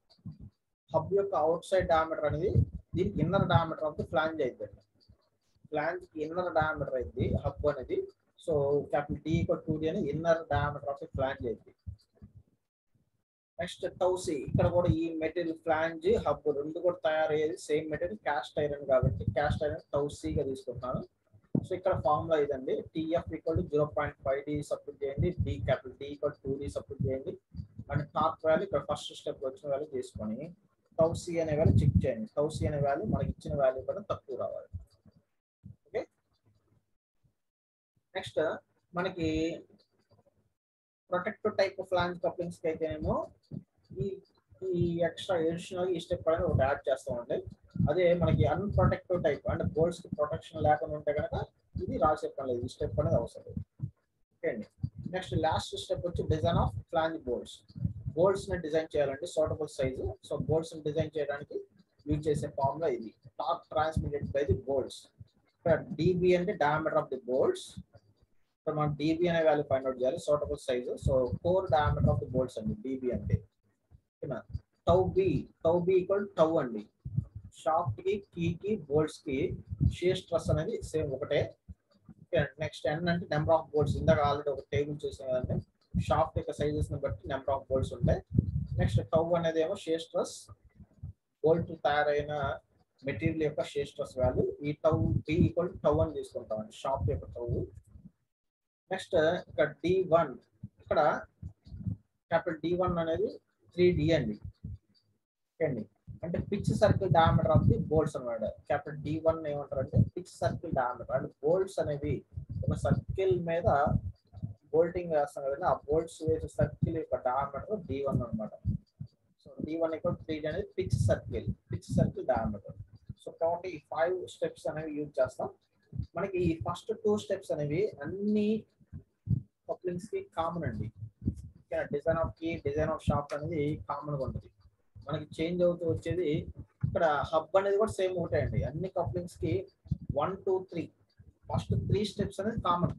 అవుట్ సైడ్ డయామీటర్ అనేది దీనికి inner diameter of the flange అవుతుంది. ఫ్లాంజ్ కి ఇన్నర్ డయామీటర్ అయింది హబ్ అనేది. సో క్యాపిటల్ D = 2D అని inner diameter of the flange అయింది. నెక్స్ట్ టౌసీ, ఇక్కడ కూడా ఈ మెటీరియల్ ఫ్లాంజ్ హబ్ రెండు కూడా తయారయ్యేది సేమ్ మెటీరియల్ క్యాస్ట్ ఐరన్ కాబట్టి క్యాస్ట్ ఐరన్ టౌసీగా తీసుకుంటున్నాను. సో ఇక్కడ ఫార్ములా ఇదండి, TF equal to 0.5D substitute చేయండి, D capital D equal 2D substitute చేయండి అండ్ టార్క్ వాల్యూ ఇక్కడ ఫస్ట్ స్టెప్ వచ్చిన వాల్యూ తీసుకొని టౌసీ అనే వాల్యూ చెక్ చేయండి. టౌసీ అనే వాల్యూ మనకి ఇచ్చిన వాల్యూ కన్నా తక్కువ రావాలి. ఓకే, నెక్స్ట్ మనకి ప్రొటెక్టివ్ టైప్ ఫ్లాంజ్ కప్లింగ్స్ కి అయితేనేమో ఈ ఎక్స్ట్రా ఎడిషనల్ ఈ స్టెప్ అనేది ఒకటి యాడ్ చేస్తామండి. అదే మనకి అన్ప్రొటెక్టివ్ టైప్ అంటే బోల్ట్స్ కి ప్రొటెక్షన్ లేకుండా ఉంటే కనుక ఇది రాసే పని లేదు, ఈ స్టెప్ అనేది అవసరం. ఓకే అండి, నెక్స్ట్ లాస్ట్ స్టెప్ వచ్చి design of flange bolts. Bolts ని డిజైన్ చేయాలండి సూటబుల్ సైజు. సో బోల్ట్స్ ని డిజైన్ చేయడానికి యూజ్ చేసే ఫార్ములా ఇది, torque transmitted by the bolts. ఇక్కడ డిబి అంటే డయామీటర్ ఆఫ్ ది బోల్ట్స్. ఇక్కడ మనం డిబి అనే వాల్యూ ఫైండ్ అవుట్ చేయాలి, suitable size. So core diameter of the bolts అండి డిబి అంటే. టౌ బి ఈక్వల్ టౌ అండి, షాఫ్ట్ కి కీకి బోల్ట్స్ కి షియర్ స్ట్రెస్ అనేది సేమ్ ఒకటే. నెక్స్ట్ ఎన్ అంటే నెంబర్ ఆఫ్ బోల్ట్స్, ఇందాక ఆల్రెడీ ఒక టేబుల్ చూసాం కదంటే షాఫ్ట్ యొక్క సైజెస్ ని బట్టి నెంబర్ ఆఫ్ బోల్ట్స్ ఉంటాయి. నెక్స్ట్ టౌ అనేది ఏమో షియర్ స్ట్రెస్, బోల్ట్ తయారైన మెటీరియల్ యొక్క షియర్ స్ట్రెస్ వాల్యూ. ఈ టౌ బి ఈక్వల్ టౌ అని తీసుకుంటామండి షాఫ్ట్ యొక్క టౌ. నెక్స్ట్ ఇక్కడ D1, ఇక్కడ క్యాపిటల్ D1 అనేది 3D అండి. ఓకే అండి, అంటే pitch circle diameter of the bolts అన్నమాట. క్యాపిటల్ D1 ఏమంటారు అంటే పిచ్ సర్కిల్ డయామీటర్. అంటే బోల్ట్స్ అనేవి ఒక సర్కిల్ మీద బోల్టింగ్ వేస్తాం కదండి, ఆ బోల్ట్స్ వేసే సర్కిల్ యొక్క డయామీటర్ D1 అనమాట. సో D1 ఈక్వల్ 3D అనేది పిచ్ సర్కిల్ డయామీటర్. సో కాబట్టి ఈ 5 స్టెప్స్ అనేవి యూజ్ చేస్తాం. మనకి ఈ ఫస్ట్ 2 స్టెప్స్ అనేవి అన్ని కప్లింగ్స్ కి కామన్ అండి. Design of key, design of shaft అనేది కామన్ గా ఉంటుంది. మనకి చేంజ్ అవుతూ వచ్చేది ఇక్కడ హబ్ అనేది కూడా సేమ్ ఒకటే అండి. అన్ని కప్లింగ్స్ కి 1, 2, 3 ఫస్ట్ 3 స్టెప్స్ అనేది కామన్.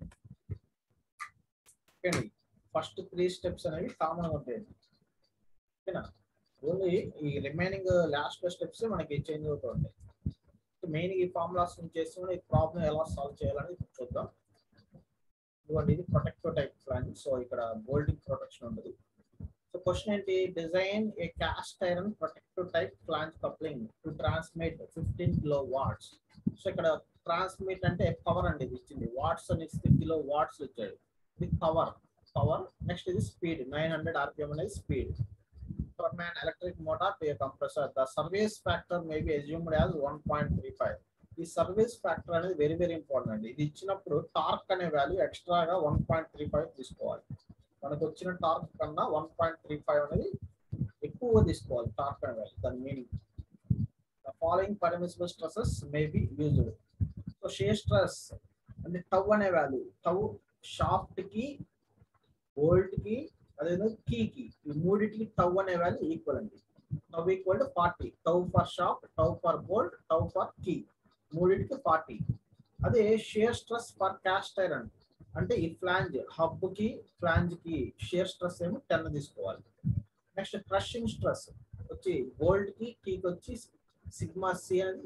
ఓకేండి, ఫస్ట్ 3 స్టెప్స్ అనేవి కామన్ గా ఉంటాయి. ఓకేనా, ఓన్లీ ఈ రిమైనింగ్ లాస్ట్ స్టెప్స్ మనకి చేంజ్ అవుతూ ఉంటాయి. మెయిన్ ఈ ఫార్ములాస్ చేసి ఈ ప్రాబ్లం ఎలా సాల్వ్ చేయాలని చూద్దాం. ఇదిగోండి, ఇది ప్రొటెక్టివ్ టైప్ ఫ్లాంజ్. సో ఇక్కడ బోల్టింగ్ ప్రొటెక్షన్ ఉంటుంది. సో క్వశ్చన్ ఏంటి, design a cast iron protective type flange coupling to transmit 15 kW. So ఇక్కడ ట్రాన్స్మిట్ అంటే పవర్ అండి, ఇది ఇచ్చింది. వాట్స్ అని ఇస్తే కిలో వాట్స్ ఇచ్చాడు. ఇది పవర్. నెక్స్ట్ ఇది స్పీడ్, 900 RPM అనేది speed. From an electric motor to a compressor, the service factor may be assumed as 1.35. ఈ సర్వీస్ ఫ్యాక్టర్ అనేది వెరీ వెరీ ఇంపార్టెంట్ అండి. ఇది ఇచ్చినప్పుడు టార్క్ అనే వాల్యూ ఎక్స్ట్రాగా 1.35 తీసుకోవాలి. మనకు వచ్చిన టార్క్ కన్నా 1.35 అనేది ఎక్కువ తీసుకోవాలి టార్క్ అనే వాల్యూ. దాని meaning the following permissible stresses may be used. So shear stress అంటే టౌ అనే వాల్యూ, టౌ షాఫ్ట్ కి, బోల్ట్ కి, అదేవిధంగా కీకి, ఈ మూడింటికి టౌ అనే వాల్యూ ఈక్వల్ అండి. Tau equal to 40. Tau for shaft, tau for bolt, tau for key, మూడింటికి 40. అదే shear stress for cast iron అంటే ఈ ఫ్లాంజ్ హబ్ కి ఫ్లాంజ్ కి షియర్ స్ట్రెస్ ఏమో 10 తీసుకోవాలి. నెక్స్ట్ క్రషింగ్ స్ట్రెస్ వచ్చి బోల్ట్ కి, కీకి వచ్చి సిగ్మా సి అనేది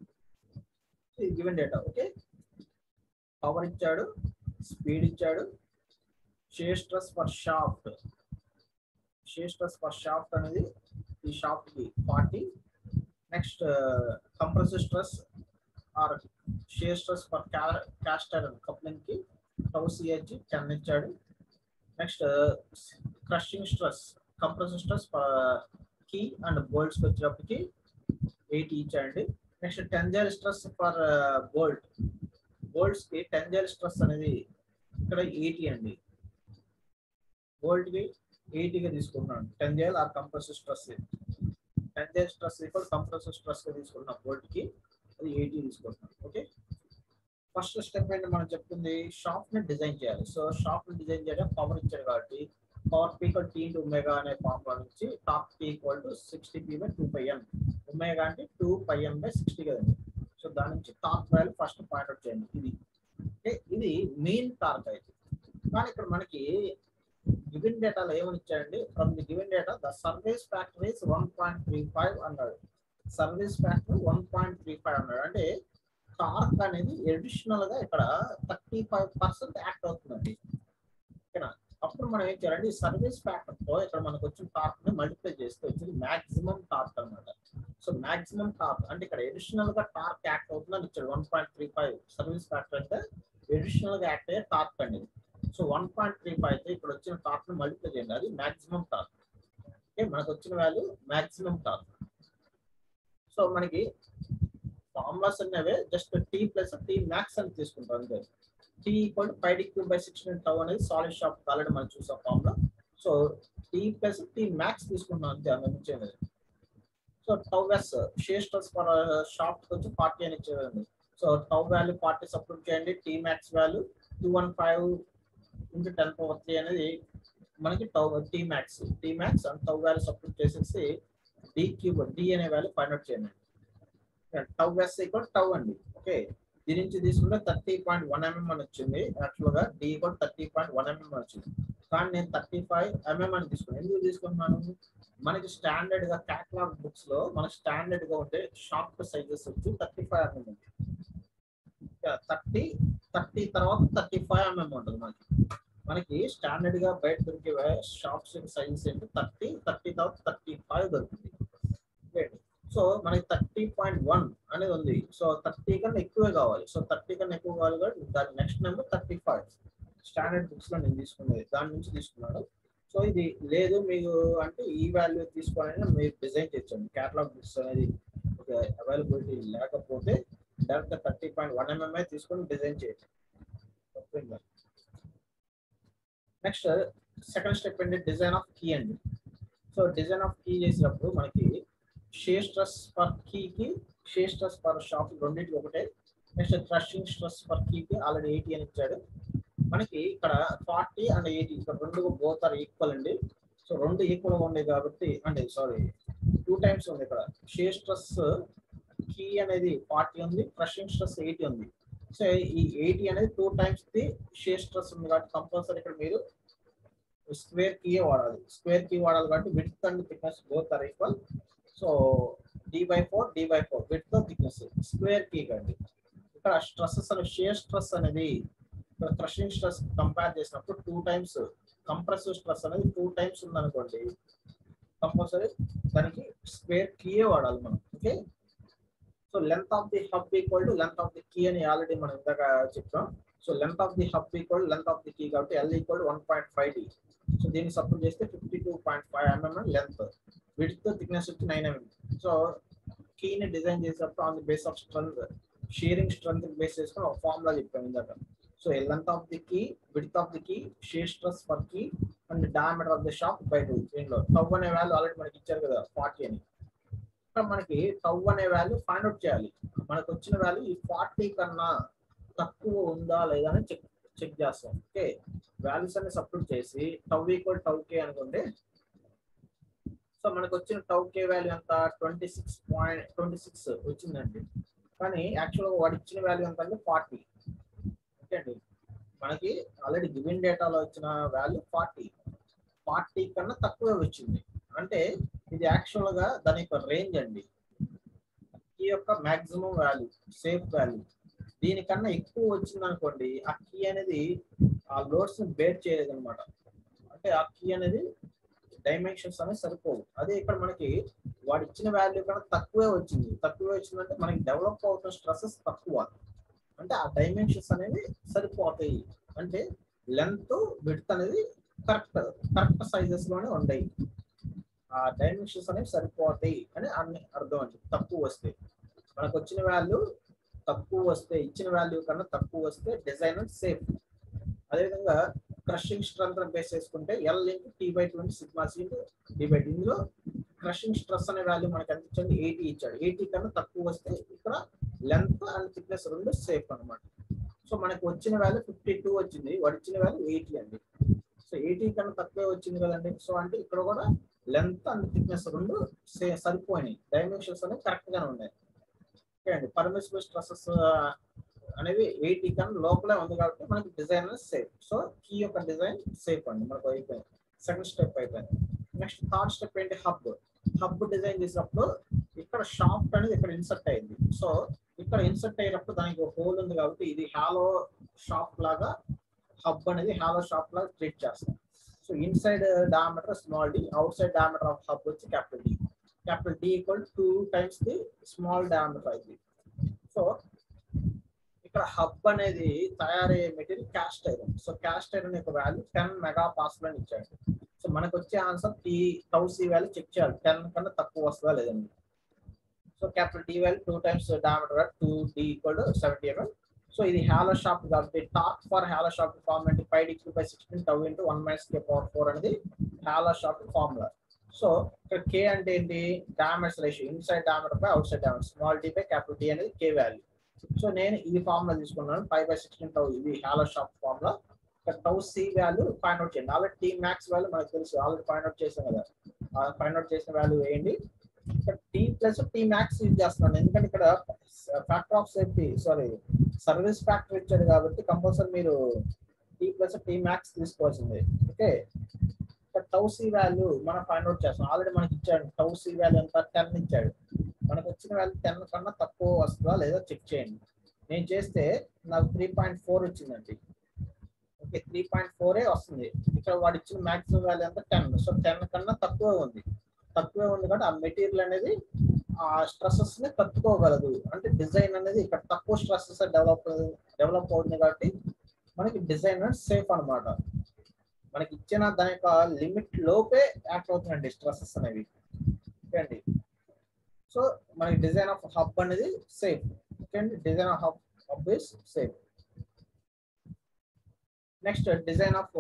80. Given data. ఓకే, పవర్ ఇచ్చాడు, స్పీడ్ ఇచ్చాడు. షియర్ స్ట్రెస్ ఫర్ షాఫ్ట్ అనేది ఈ షాఫ్ట్ కి 40. Next compressive stress or shear stress for cast iron coupling కి టౌ సిహెచ్ 10 ఇచ్చాడు. Next crushing stress, compressive stress for key and bolts వచ్చేటప్పటికి 80 ఇచ్చాడండి. Next tensile stress for bolts కి tensile stress అనేది ఇక్కడ 80 అండి. బోల్ట్ కి 80గా తీసుకుంటున్నాను. Tensile or compressive stress, tensile stress equal compressive stress గా తీసుకుంటున్నాం. బోల్ట్ కి అది 80 తీసుకుంటున్నాం. ఓకే, ఫస్ట్ స్టెప్ ఏంటి మనం చెప్తుంది, షాఫ్ట్ ని డిజైన్ చేయాలి. సో షాఫ్ట్ ని డిజైన్ చేయడానికి పవర్ ఇచ్చారు కాబట్టి power P equal T into omega అనే ఫార్ములా నుంచి torque P equal to 60p/2πm. Omega అంటే 2πm/60 కదండి. సో దాని నుంచి torque value first point out చేయండి. ఇది మెయిన్ టార్క్ అయితే. కానీ ఇక్కడ మనకి గివెన్ డేటాలో ఏమని ఇచ్చాడండి, from the given data the service factor is 1.35 అన్నాడు. సర్వీస్ ఫ్యాక్టర్ 1.35 అన్నాడు. అంటే టార్క్ అనేది అడిషనల్ గా ఇక్కడ 35% యాక్ట్ అవుతుందండి. ఓకేనా, అప్ అప్పుడు మనం ఏం చేయాలంటే ఈ సర్వీస్ ఫ్యాక్టర్ తో ఇక్కడ మనకు వచ్చిన టార్క్ ని మల్టిప్లై చేస్తే వచ్చింది మాక్సిమం టార్క్ అన్నమాట. సో మాక్సిమం టార్క్ అంటే ఇక్కడ ఎడిషనల్ గా టార్క్ యాక్ట్ అవుతుందని ఇచ్చాడు 1.35 సర్వీస్ ఫ్యాక్టర్ అంటే ఎడిషనల్ గా యాక్ట్ అయ్యే టార్క్ అండి. సో 1.35 అయితే ఇక్కడ వచ్చిన టార్క్ ని మల్టిప్లై చేయండి, అది మాక్సిమం టార్క్. ఓకే, మనకు వచ్చిన వాల్యూ మాక్సిమం టార్క్. సో మనకి ఫార్ములాస్ అనేవి just T plus T max అని తీసుకుంటాం అంతే. T equal pi D cube by 16 tau అనేది సాలిడ్ షాప్ ఆల్రెడీ మనం చూసాం formula. So T plus T max తీసుకుంటాం అంతే, అందించేది. So tau S shear stress for shaft వచ్చి 40 అని ఇచ్చేదండి. సో టౌ వాల్యూ 40 సబ్స్టిట్యూట్ చేయండి, టీ మ్యాక్స్ వాల్యూ 215 into 10⁻³ అనేది మనకి tau T max and tau value substitute చేసేసి డి క్యూబ్ డి అనే వాల్యూ ఫైండ్ అవుట్ చేయండి. టౌ ఎస్ ఈక్వల్ టౌ అండి. ఓకే, దీని నుంచి తీసుకుంటే 30.1 mm అని వచ్చింది. యాక్చువల్ గా డి ఈక్వల్ 30.1 mm అని వచ్చింది, కానీ నేను 35 mm అని తీసుకున్నాను. ఎందుకు తీసుకుంటున్నాను, మనకి స్టాండర్డ్ గా క్యాటలాగ్ బుక్స్ లో మనకి స్టాండర్డ్ గా ఉంటే షార్ట్ సైజెస్ వచ్చి 35 mm. 30 తర్వాత 35 mm ఉంటుంది మనకి స్టాండర్డ్ గా బయట దొరికే షాప్స్ సైజెస్ ఏంటి 30 తర్వాత 35 దొరుకుతుంది. సో మనకి 30.1 అనేది ఉంది. సో 30 కన్నా ఎక్కువే కావాలి. సో 30 కన్నా ఎక్కువ కావాలి కాబట్టి దాని నెక్స్ట్ నెంబర్ 35 స్టాండర్డ్ బుక్స్ లో నేను తీసుకునేది దాని నుంచి తీసుకున్నాను. సో ఇది లేదు మీకు అంటే ఈ వాల్యూ తీసుకోవాలని మీరు డిజైన్ చేయొచ్చండి. క్యాటలాగ్ బుక్స్ అనేది అవైలబిలిటీ లేకపోతే డైరెక్ట్ 30.1 mm తీసుకొని డిజైన్ చేయొచ్చు. నెక్స్ట్ సెకండ్ స్టెప్ ఏంటి, డిజైన్ ఆఫ్ కీ అండి. సో డిజైన్ ఆఫ్ కీ చేసినప్పుడు మనకి share stress per కీకి share stress per shop రెండింటికి ఒకటే. Next crushing stress per కీకి already 80 అని ఇచ్చాడు. మనకి ఇక్కడ 40 and 80 ఇక్కడ రెండు బోత్ ఆర్ ఈక్వల్ అండి. సో రెండు ఈక్వల్ గా ఉన్నాయి కాబట్టి అంటే సారీ 2 times ఉంది ఇక్కడ. షేర్ స్ట్రెస్ కీ అనేది 40 ఉంది, క్రషింగ్ స్ట్రెస్ 80 ఉంది. సో ఈ 80 అనేది 2 times ది షేర్ స్ట్రెస్ ఉంది కాబట్టి కంపల్సరీ ఇక్కడ మీరు స్క్వేర్ కీ వాడాలి. కాబట్టి width and thickness both are equal. So d/4 width thickness square key కండి. ఇక్కడ స్ట్రెస్సెస్ అనే షేర్ స్ట్రెస్ అనేది క్రషింగ్ స్ట్రెస్ కంపేర్ చేసినప్పుడు 2 times, కంప్రెసివ్ స్ట్రెస్ అనేది 2 times ఉందనుకోండి కంపల్సరీ దానికి స్క్వేర్ కీ వాడాలి మనం. Okay, so length of the hub equal to length of the key అని ఆల్రెడీ మనం ఇందాక చెప్పాం. So length of the hub equal length of the key కాబట్టి L ఈక్వల్ 1.5d. సో దీన్ని సబ్స్టిట్యూట్ చేస్తే 52.5 mm లెంత్, విడ్త్ థిక్నెస్ వచ్చి 9 mm. So కీని డిజైన్ చేసేటప్పుడు on the base of strength shearing strength base చేసుకొని ఒక ఫార్ములా చెప్పాను ఇందాక. So length of the key, width of the key, shear stress per key and diameter of the shaft by 2. దీనిలో tau అనే value already మనకి ఇచ్చారు కదా 40 అని. మనకి టౌ అనే వాల్యూ ఫైండ్ అవుట్ చేయాలి. మనకు వచ్చిన వాల్యూ ఈ 40 కన్నా తక్కువ ఉందా లేదా అని చెక్ చేస్తాం. ఓకే, వాల్యూస్ అన్ని సబ్స్టిట్యూట్ చేసి టౌ ఈక్వల్ టౌ కే అనుకోండి. సో మనకు వచ్చిన టౌ కే వాల్యూ ఎంత 26.26 వచ్చిందండి. కానీ యాక్చువల్గా వాడు ఇచ్చిన వాల్యూ ఎంత అంటే 40. ఓకే అండి, మనకి ఆల్రెడీ గివెన్ డేటాలో వచ్చిన వాల్యూ 40 కన్నా తక్కువే వచ్చింది. అంటే ఇది యాక్చువల్ గా దాని యొక్క రేంజ్ అండి. కీ యొక్క మాక్సిమం వాల్యూ సేఫ్ వాల్యూ దీనికన్నా ఎక్కువ వచ్చింది అనుకోండి ఆ కీ అనేది ఆ లోడ్స్ ని బేర్ చేయలేదు అనమాట. అంటే ఆ కీ అనేది డైమెన్షన్స్ అనేది సరిపోవు. అదే ఇక్కడ మనకి వాడు ఇచ్చిన వాల్యూ కన్నా తక్కువే వచ్చిందంటే మనకి డెవలప్ అవుతున్న స్ట్రెసెస్ తక్కువ, అంటే ఆ డైమెన్షన్స్ అనేవి సరిపోతాయి. అంటే లెంత్ విడ్త్ అనేది కరెక్ట్ సైజెస్ లోనే ఉంటాయి. ఆ డైమెన్షన్స్ అనేవి సరిపోతాయి అని అర్థం అండి. తక్కువ వస్తే మనకు వచ్చిన వాల్యూ తక్కువ వస్తే, ఇచ్చిన వాల్యూ కన్నా తక్కువ వస్తే డిజైన్ సేఫ్. అదేవిధంగా క్రషింగ్ స్ట్రెంత్ బేస్ చేసుకుంటే L × T/20 sigma C × D/2. ఇందులో క్రషింగ్ స్ట్రెస్ అనే వాల్యూ మనకి ఎంత ఇచ్చాడు 80 ఇచ్చాడు. 80 కన్నా తక్కువ వస్తే ఇక్కడ లెంత్ అండ్ థిక్నెస్ రెండు సేఫ్ అనమాట. సో మనకు వచ్చిన వాల్యూ 52 వచ్చింది, వాడు ఇచ్చిన వాల్యూ 80 అండి. సో 80 కన్నా తక్కువే వచ్చింది కదండి. సో అంటే ఇక్కడ కూడా లెంత్ అండ్ థిక్నెస్ రెండు సరిపోయినాయి, డైమెన్షన్స్ అనేవి కరెక్ట్ గానే ఉన్నాయి. ఓకే అండి, పర్మిసిబుల్ స్ట్రెసెస్ అనేవి 80 కన్నా లోపలే ఉంది కాబట్టి మనకి డిజైన్ సేఫ్. సో కీ యొక్క డిజైన్ సేఫ్ అండి మనకు అయిపోయింది. సెకండ్ స్టెప్ అయిపోయింది. నెక్స్ట్ థర్డ్ స్టెప్ ఏంటి, హబ్ డిజైన్ చేసినప్పుడు ఇక్కడ షాఫ్ట్ అనేది ఇక్కడ ఇన్సర్ట్ అయింది. సో ఇక్కడ ఇన్సర్ట్ అయినప్పుడు దానికి ఒక హోల్ ఉంది కాబట్టి ఇది హాలో షాఫ్ట్ లాగా, హబ్ అనేది హాలో షాఫ్ట్ లాగా ట్రీట్ చేస్తాం. So inside diameter small D, outside diameter of hub వచ్చి capital D. Capital D equal 2 times the small diameter అయింది. సో ఇక్కడ హబ్ అనేది తయారయ్యే material cast iron. So cast iron యొక్క value 10 MPa అని ఇచ్చాడు. సో మనకు వచ్చే answer tau C value check చేయాలి, 10 కన్నా తక్కువ వస్తుందా లేదండి. So capital D value 2 times diameter 2d equal 70 mm. So ఇది హాలో షాఫ్ట్ కాబట్టి torque for hollow shaft form అంటే π dq/16 టౌ ఇంటూ 1 - k/4 అనేది హాలో షాఫ్ట్ ఫార్ములా. సో ఇక్కడ k అంటే ఏంటి, diameter ratio, inside diameter by outside diameter, small d by capital D అనేది k వాల్యూ. So నేను ఈ ఫార్ములా తీసుకున్నాను, π/16 టౌ, ఇది హాలో షాఫ్ట్ ఫార్ములా. ఇక్కడ tau C value find out చేయండి. ఆల్రెడీ టీ మ్యాక్స్ వాల్యూ మనకు తెలుసు, ఆల్రెడీ ఫైండ్ అవుట్ చేసాం కదా. ఫైండ్ అవుట్ చేసిన వాల్యూ వేయండి. ఇక్కడ T plus T max use చేస్తున్నాను, ఎందుకంటే ఇక్కడ factor of safety service factor ఇచ్చాడు కాబట్టి కంపల్సరీ మీరు టీ ప్లస్ టీ మ్యాక్స్ తీసుకోవాల్సిందే. ఓకే, ఇక్కడ టౌ సి వాల్యూ మనం ఫైండ్ అవుట్ చేస్తాం. ఆల్రెడీ మనకి ఇచ్చాడు టౌ సి వాల్యూ ఎంత, 10 ఇచ్చాడు. మనకు వచ్చిన వాల్యూ 10 కన్నా తక్కువ వస్తుందా లేదా చెక్ చేయండి. నేను చేస్తే నాకు 3.4 వచ్చిందండి. ఓకే, 3.4 వస్తుంది. ఇక్కడ వాడు ఇచ్చిన మాక్సిమం వాల్యూ ఎంత, 10. సో 10 కన్నా తక్కువే ఉంది కాబట్టి ఆ మెటీరియల్ అనేది ఆ స్ట్రెస్సెస్ ని తట్టుకోగలదు. అంటే డిజైన్ అనేది ఇక్కడ తక్కువ స్ట్రెస్సెస్ డెవలప్ అవుతుంది కాబట్టి మనకి డిజైన్ సేఫ్ అన్నమాట. మనకి ఇచ్చిన దాని యొక్క లిమిట్ లోపే యాక్ట్ అవుతుందండి స్ట్రెస్సెస్ అనేవి. ఓకే అండి, సో మనకి డిజైన్ ఆఫ్ హబ్ అనేది సేఫ్. ఓకే అండి, design of hub is safe. Next design of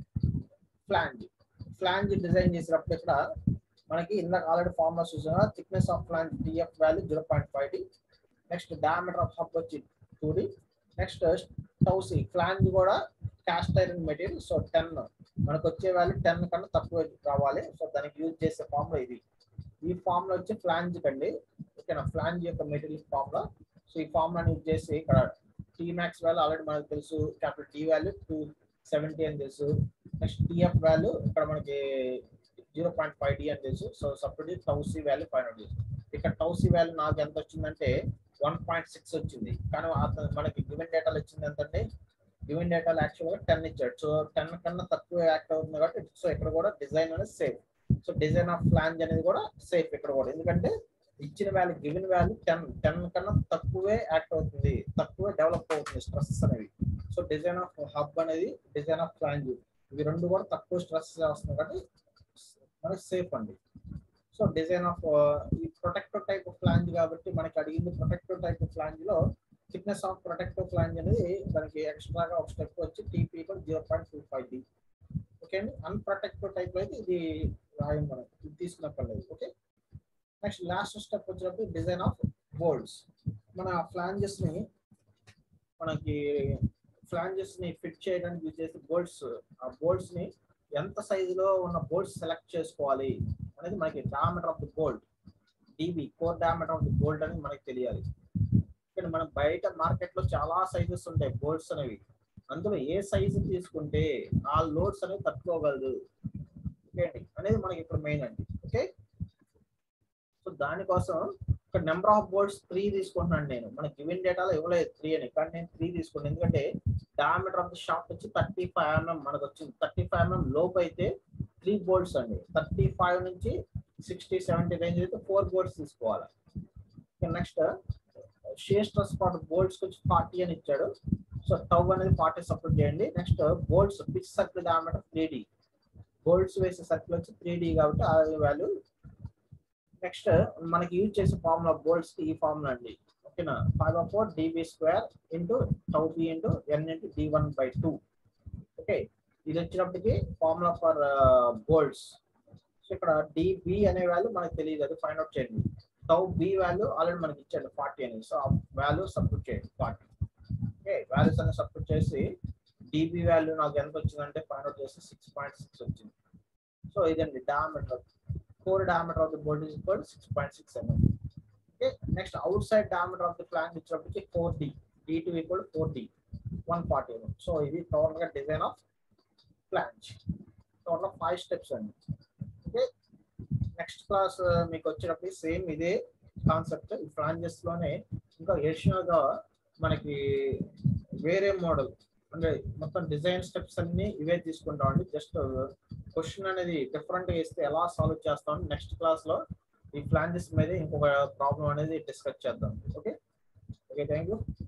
flange design చేసినప్పుడు ఇక్కడ మనకి ఇందాక ఆల్రెడీ ఫార్ములా చూసాం, thickness of flange TF value 0.5d. Next diameter of hub వచ్చి 2d. Next tau C, flange కూడా cast iron material. So 10 మనకు వచ్చే value 10 కన్నా తక్కువ రావాలి. సో దానికి యూజ్ చేసే ఫార్ములా ఇది. ఈ ఫార్ములా వచ్చి ఫ్లాంజ్ కండి. ఓకేనా, ఫ్లాంజ్ యొక్క మెటీరియల్ ఫార్ములా. సో ఈ ఫార్ములాని యూజ్ చేసి ఇక్కడ టీ మ్యాక్స్ వాల్యూ ఆల్రెడీ మనకు తెలుసు, క్యాపిటల్ టీ వాల్యూ 270 అని తెలుసు. నెక్స్ట్ టిఎఫ్ వాల్యూ ఇక్కడ మనకి 0.5d అని తెలుసు. So separate tau C value find out చేసి, ఇక్కడ టౌ సి వాల్యూ నాకు ఎంత వచ్చిందంటే 1.6 వచ్చింది. కానీ మనకి గివెన్ డేటాలో వచ్చింది ఎంతంటే, గివెన్ డేటాలో యాక్చువల్గా 10 ఇచ్చాడు. సో 10 కన్నా తక్కువ యాక్ట్ అవుతుంది కాబట్టి సో ఇక్కడ కూడా డిజైన్ అనేది safe. So design of flange అనేది కూడా సేఫ్ ఇక్కడ కూడా, ఎందుకంటే ఇచ్చిన వాల్యూ గివెన్ వాల్యూ 10 కన్నా తక్కువే యాక్ట్ అవుతుంది, తక్కువే డెవలప్ అవుతుంది స్ట్రెస్ అనేవి. సో డిజైన్ ఆఫ్ హబ్ అనేది, డిజైన్ ఆఫ్ ఫ్లాంజ్, ఇవి రెండు కూడా తక్కువ స్ట్రెస్ వస్తుంది కాబట్టి మనకి సేఫ్ అండి. సో డిజైన్ ఆఫ్ ఈ ప్రొటెక్టివ్ టైప్ ఆఫ్ ఫ్లాంజ్ కాబట్టి మనకి అడిగింది ప్రొటెక్టివ్ టైప్ ఆఫ్ ఫ్లాంజ్ లో థిక్నెస్ ఆఫ్ ప్రొటెక్టివ్ ఫ్లాంజ్ అనేది దానికి ఎక్స్ట్రాగా ఒక స్టెప్ వచ్చి టీపీ 0.25d. ఓకే అండి, అన్ప్రొటెక్టివ్ టైప్ అయితే ఇది రాయం, మనం ఇది తీసుకున్నప్పలేదు. ఓకే, నెక్స్ట్ లాస్ట్ స్టెప్ వచ్చినప్పుడు డిజైన్ ఆఫ్ బోల్డ్స్. మన ఫ్లాంజెస్ ని ఫిట్ చేయడానికి యూజ్ చేసే బోల్డ్స్, ఆ బోల్డ్స్ ని ఎంత సైజులో ఉన్న బోల్ట్స్ సెలెక్ట్ చేసుకోవాలి అనేది మనకి diameter of the bolt, DB, core diameter of the bolt అనేది మనకి తెలియాలి. ఇక్కడ మనం బయట మార్కెట్ లో చాలా సైజెస్ ఉంటాయి బోల్ట్స్ అనేవి, అందులో ఏ సైజు తీసుకుంటే ఆ లోడ్స్ అనేవి తట్టుకోగలదు అనేది మనకి ఇప్పుడు మెయిన్ అండి. ఓకే, సో దానికోసం ఇక్కడ నెంబర్ ఆఫ్ బోల్ట్స్ 3 తీసుకుంటున్నాను నేను. మనకి గివెన్ డేటాలో ఇవ్వలేదు 3 అని, కానీ నేను 3 తీసుకున్నాను. ఎందుకంటే డయామీటర్ ఆఫ్ ది షాఫ్ట్ వచ్చి 35 mm మనకు వచ్చింది. 35 mm లోపు అయితే 3 బోల్ట్స్ అండి. 35 నుంచి 60-70 రేంజ్ అయితే 4 బోల్ట్స్ తీసుకోవాలి. Next shear stress for bolts వచ్చి 40 అని ఇచ్చాడు. సో టౌ అనేది 40 సపోర్ట్ చేయండి. Next bolts pitch circle diameter 3d, bolts వేసే సర్కిల్ వచ్చి 3d కాబట్టి ఆ వాల్యూ. నెక్స్ట్ మనకి యూజ్ చేసే ఫార్ములా బోల్ట్స్ కి ఈ ఫార్ములా అండి. ఓకేనా, 5/4 db² into tau B into n into d1/2. Okay, ఇది వచ్చినప్పటికి ఫార్ములా ఫర్ బోల్ట్స్. సో ఇక్కడ db అనే వాల్యూ మనకు తెలియదు, అది ఫైండ్ అవుట్ చేయండి. టౌ బి వాల్యూ ఆల్రెడీ మనకి ఇచ్చాడు 40 అని. సో ఆ వాల్యూ సబ్స్టిట్యూట్ చేయండి 40. ఓకే, వాల్యూస్ అన్ని సబ్స్టిట్యూట్ చేసి db వాల్యూ నాకు ఎంత వచ్చిందంటే ఫైండ్ అవుట్ చేసి 6.6 వచ్చింది. సో ఇదండి diameter, core diameter of the bolt is equal to 6.6 mm. Okay, next outside diameter of the flange which is 4d, d2 equal to 4d, 140 mm. So this is total design of flange. Total 5 steps and okay, next class meeku vachinappudu same ide concept ee flanges lone inka additional ga manaki వేరే model అంటే మొత్తం design steps అన్ని ఇవే తీసుకుంటాం అండి. Just question అనేది different గా ఇస్తే ఎలా సాల్వ్ చేస్తాం నెక్స్ట్ క్లాస్ లో ఈ ఫ్లాంజెస్ మీద ఇంకొక ప్రాబ్లం అనేది డిస్కస్ చేద్దాం. Okay okay thank you.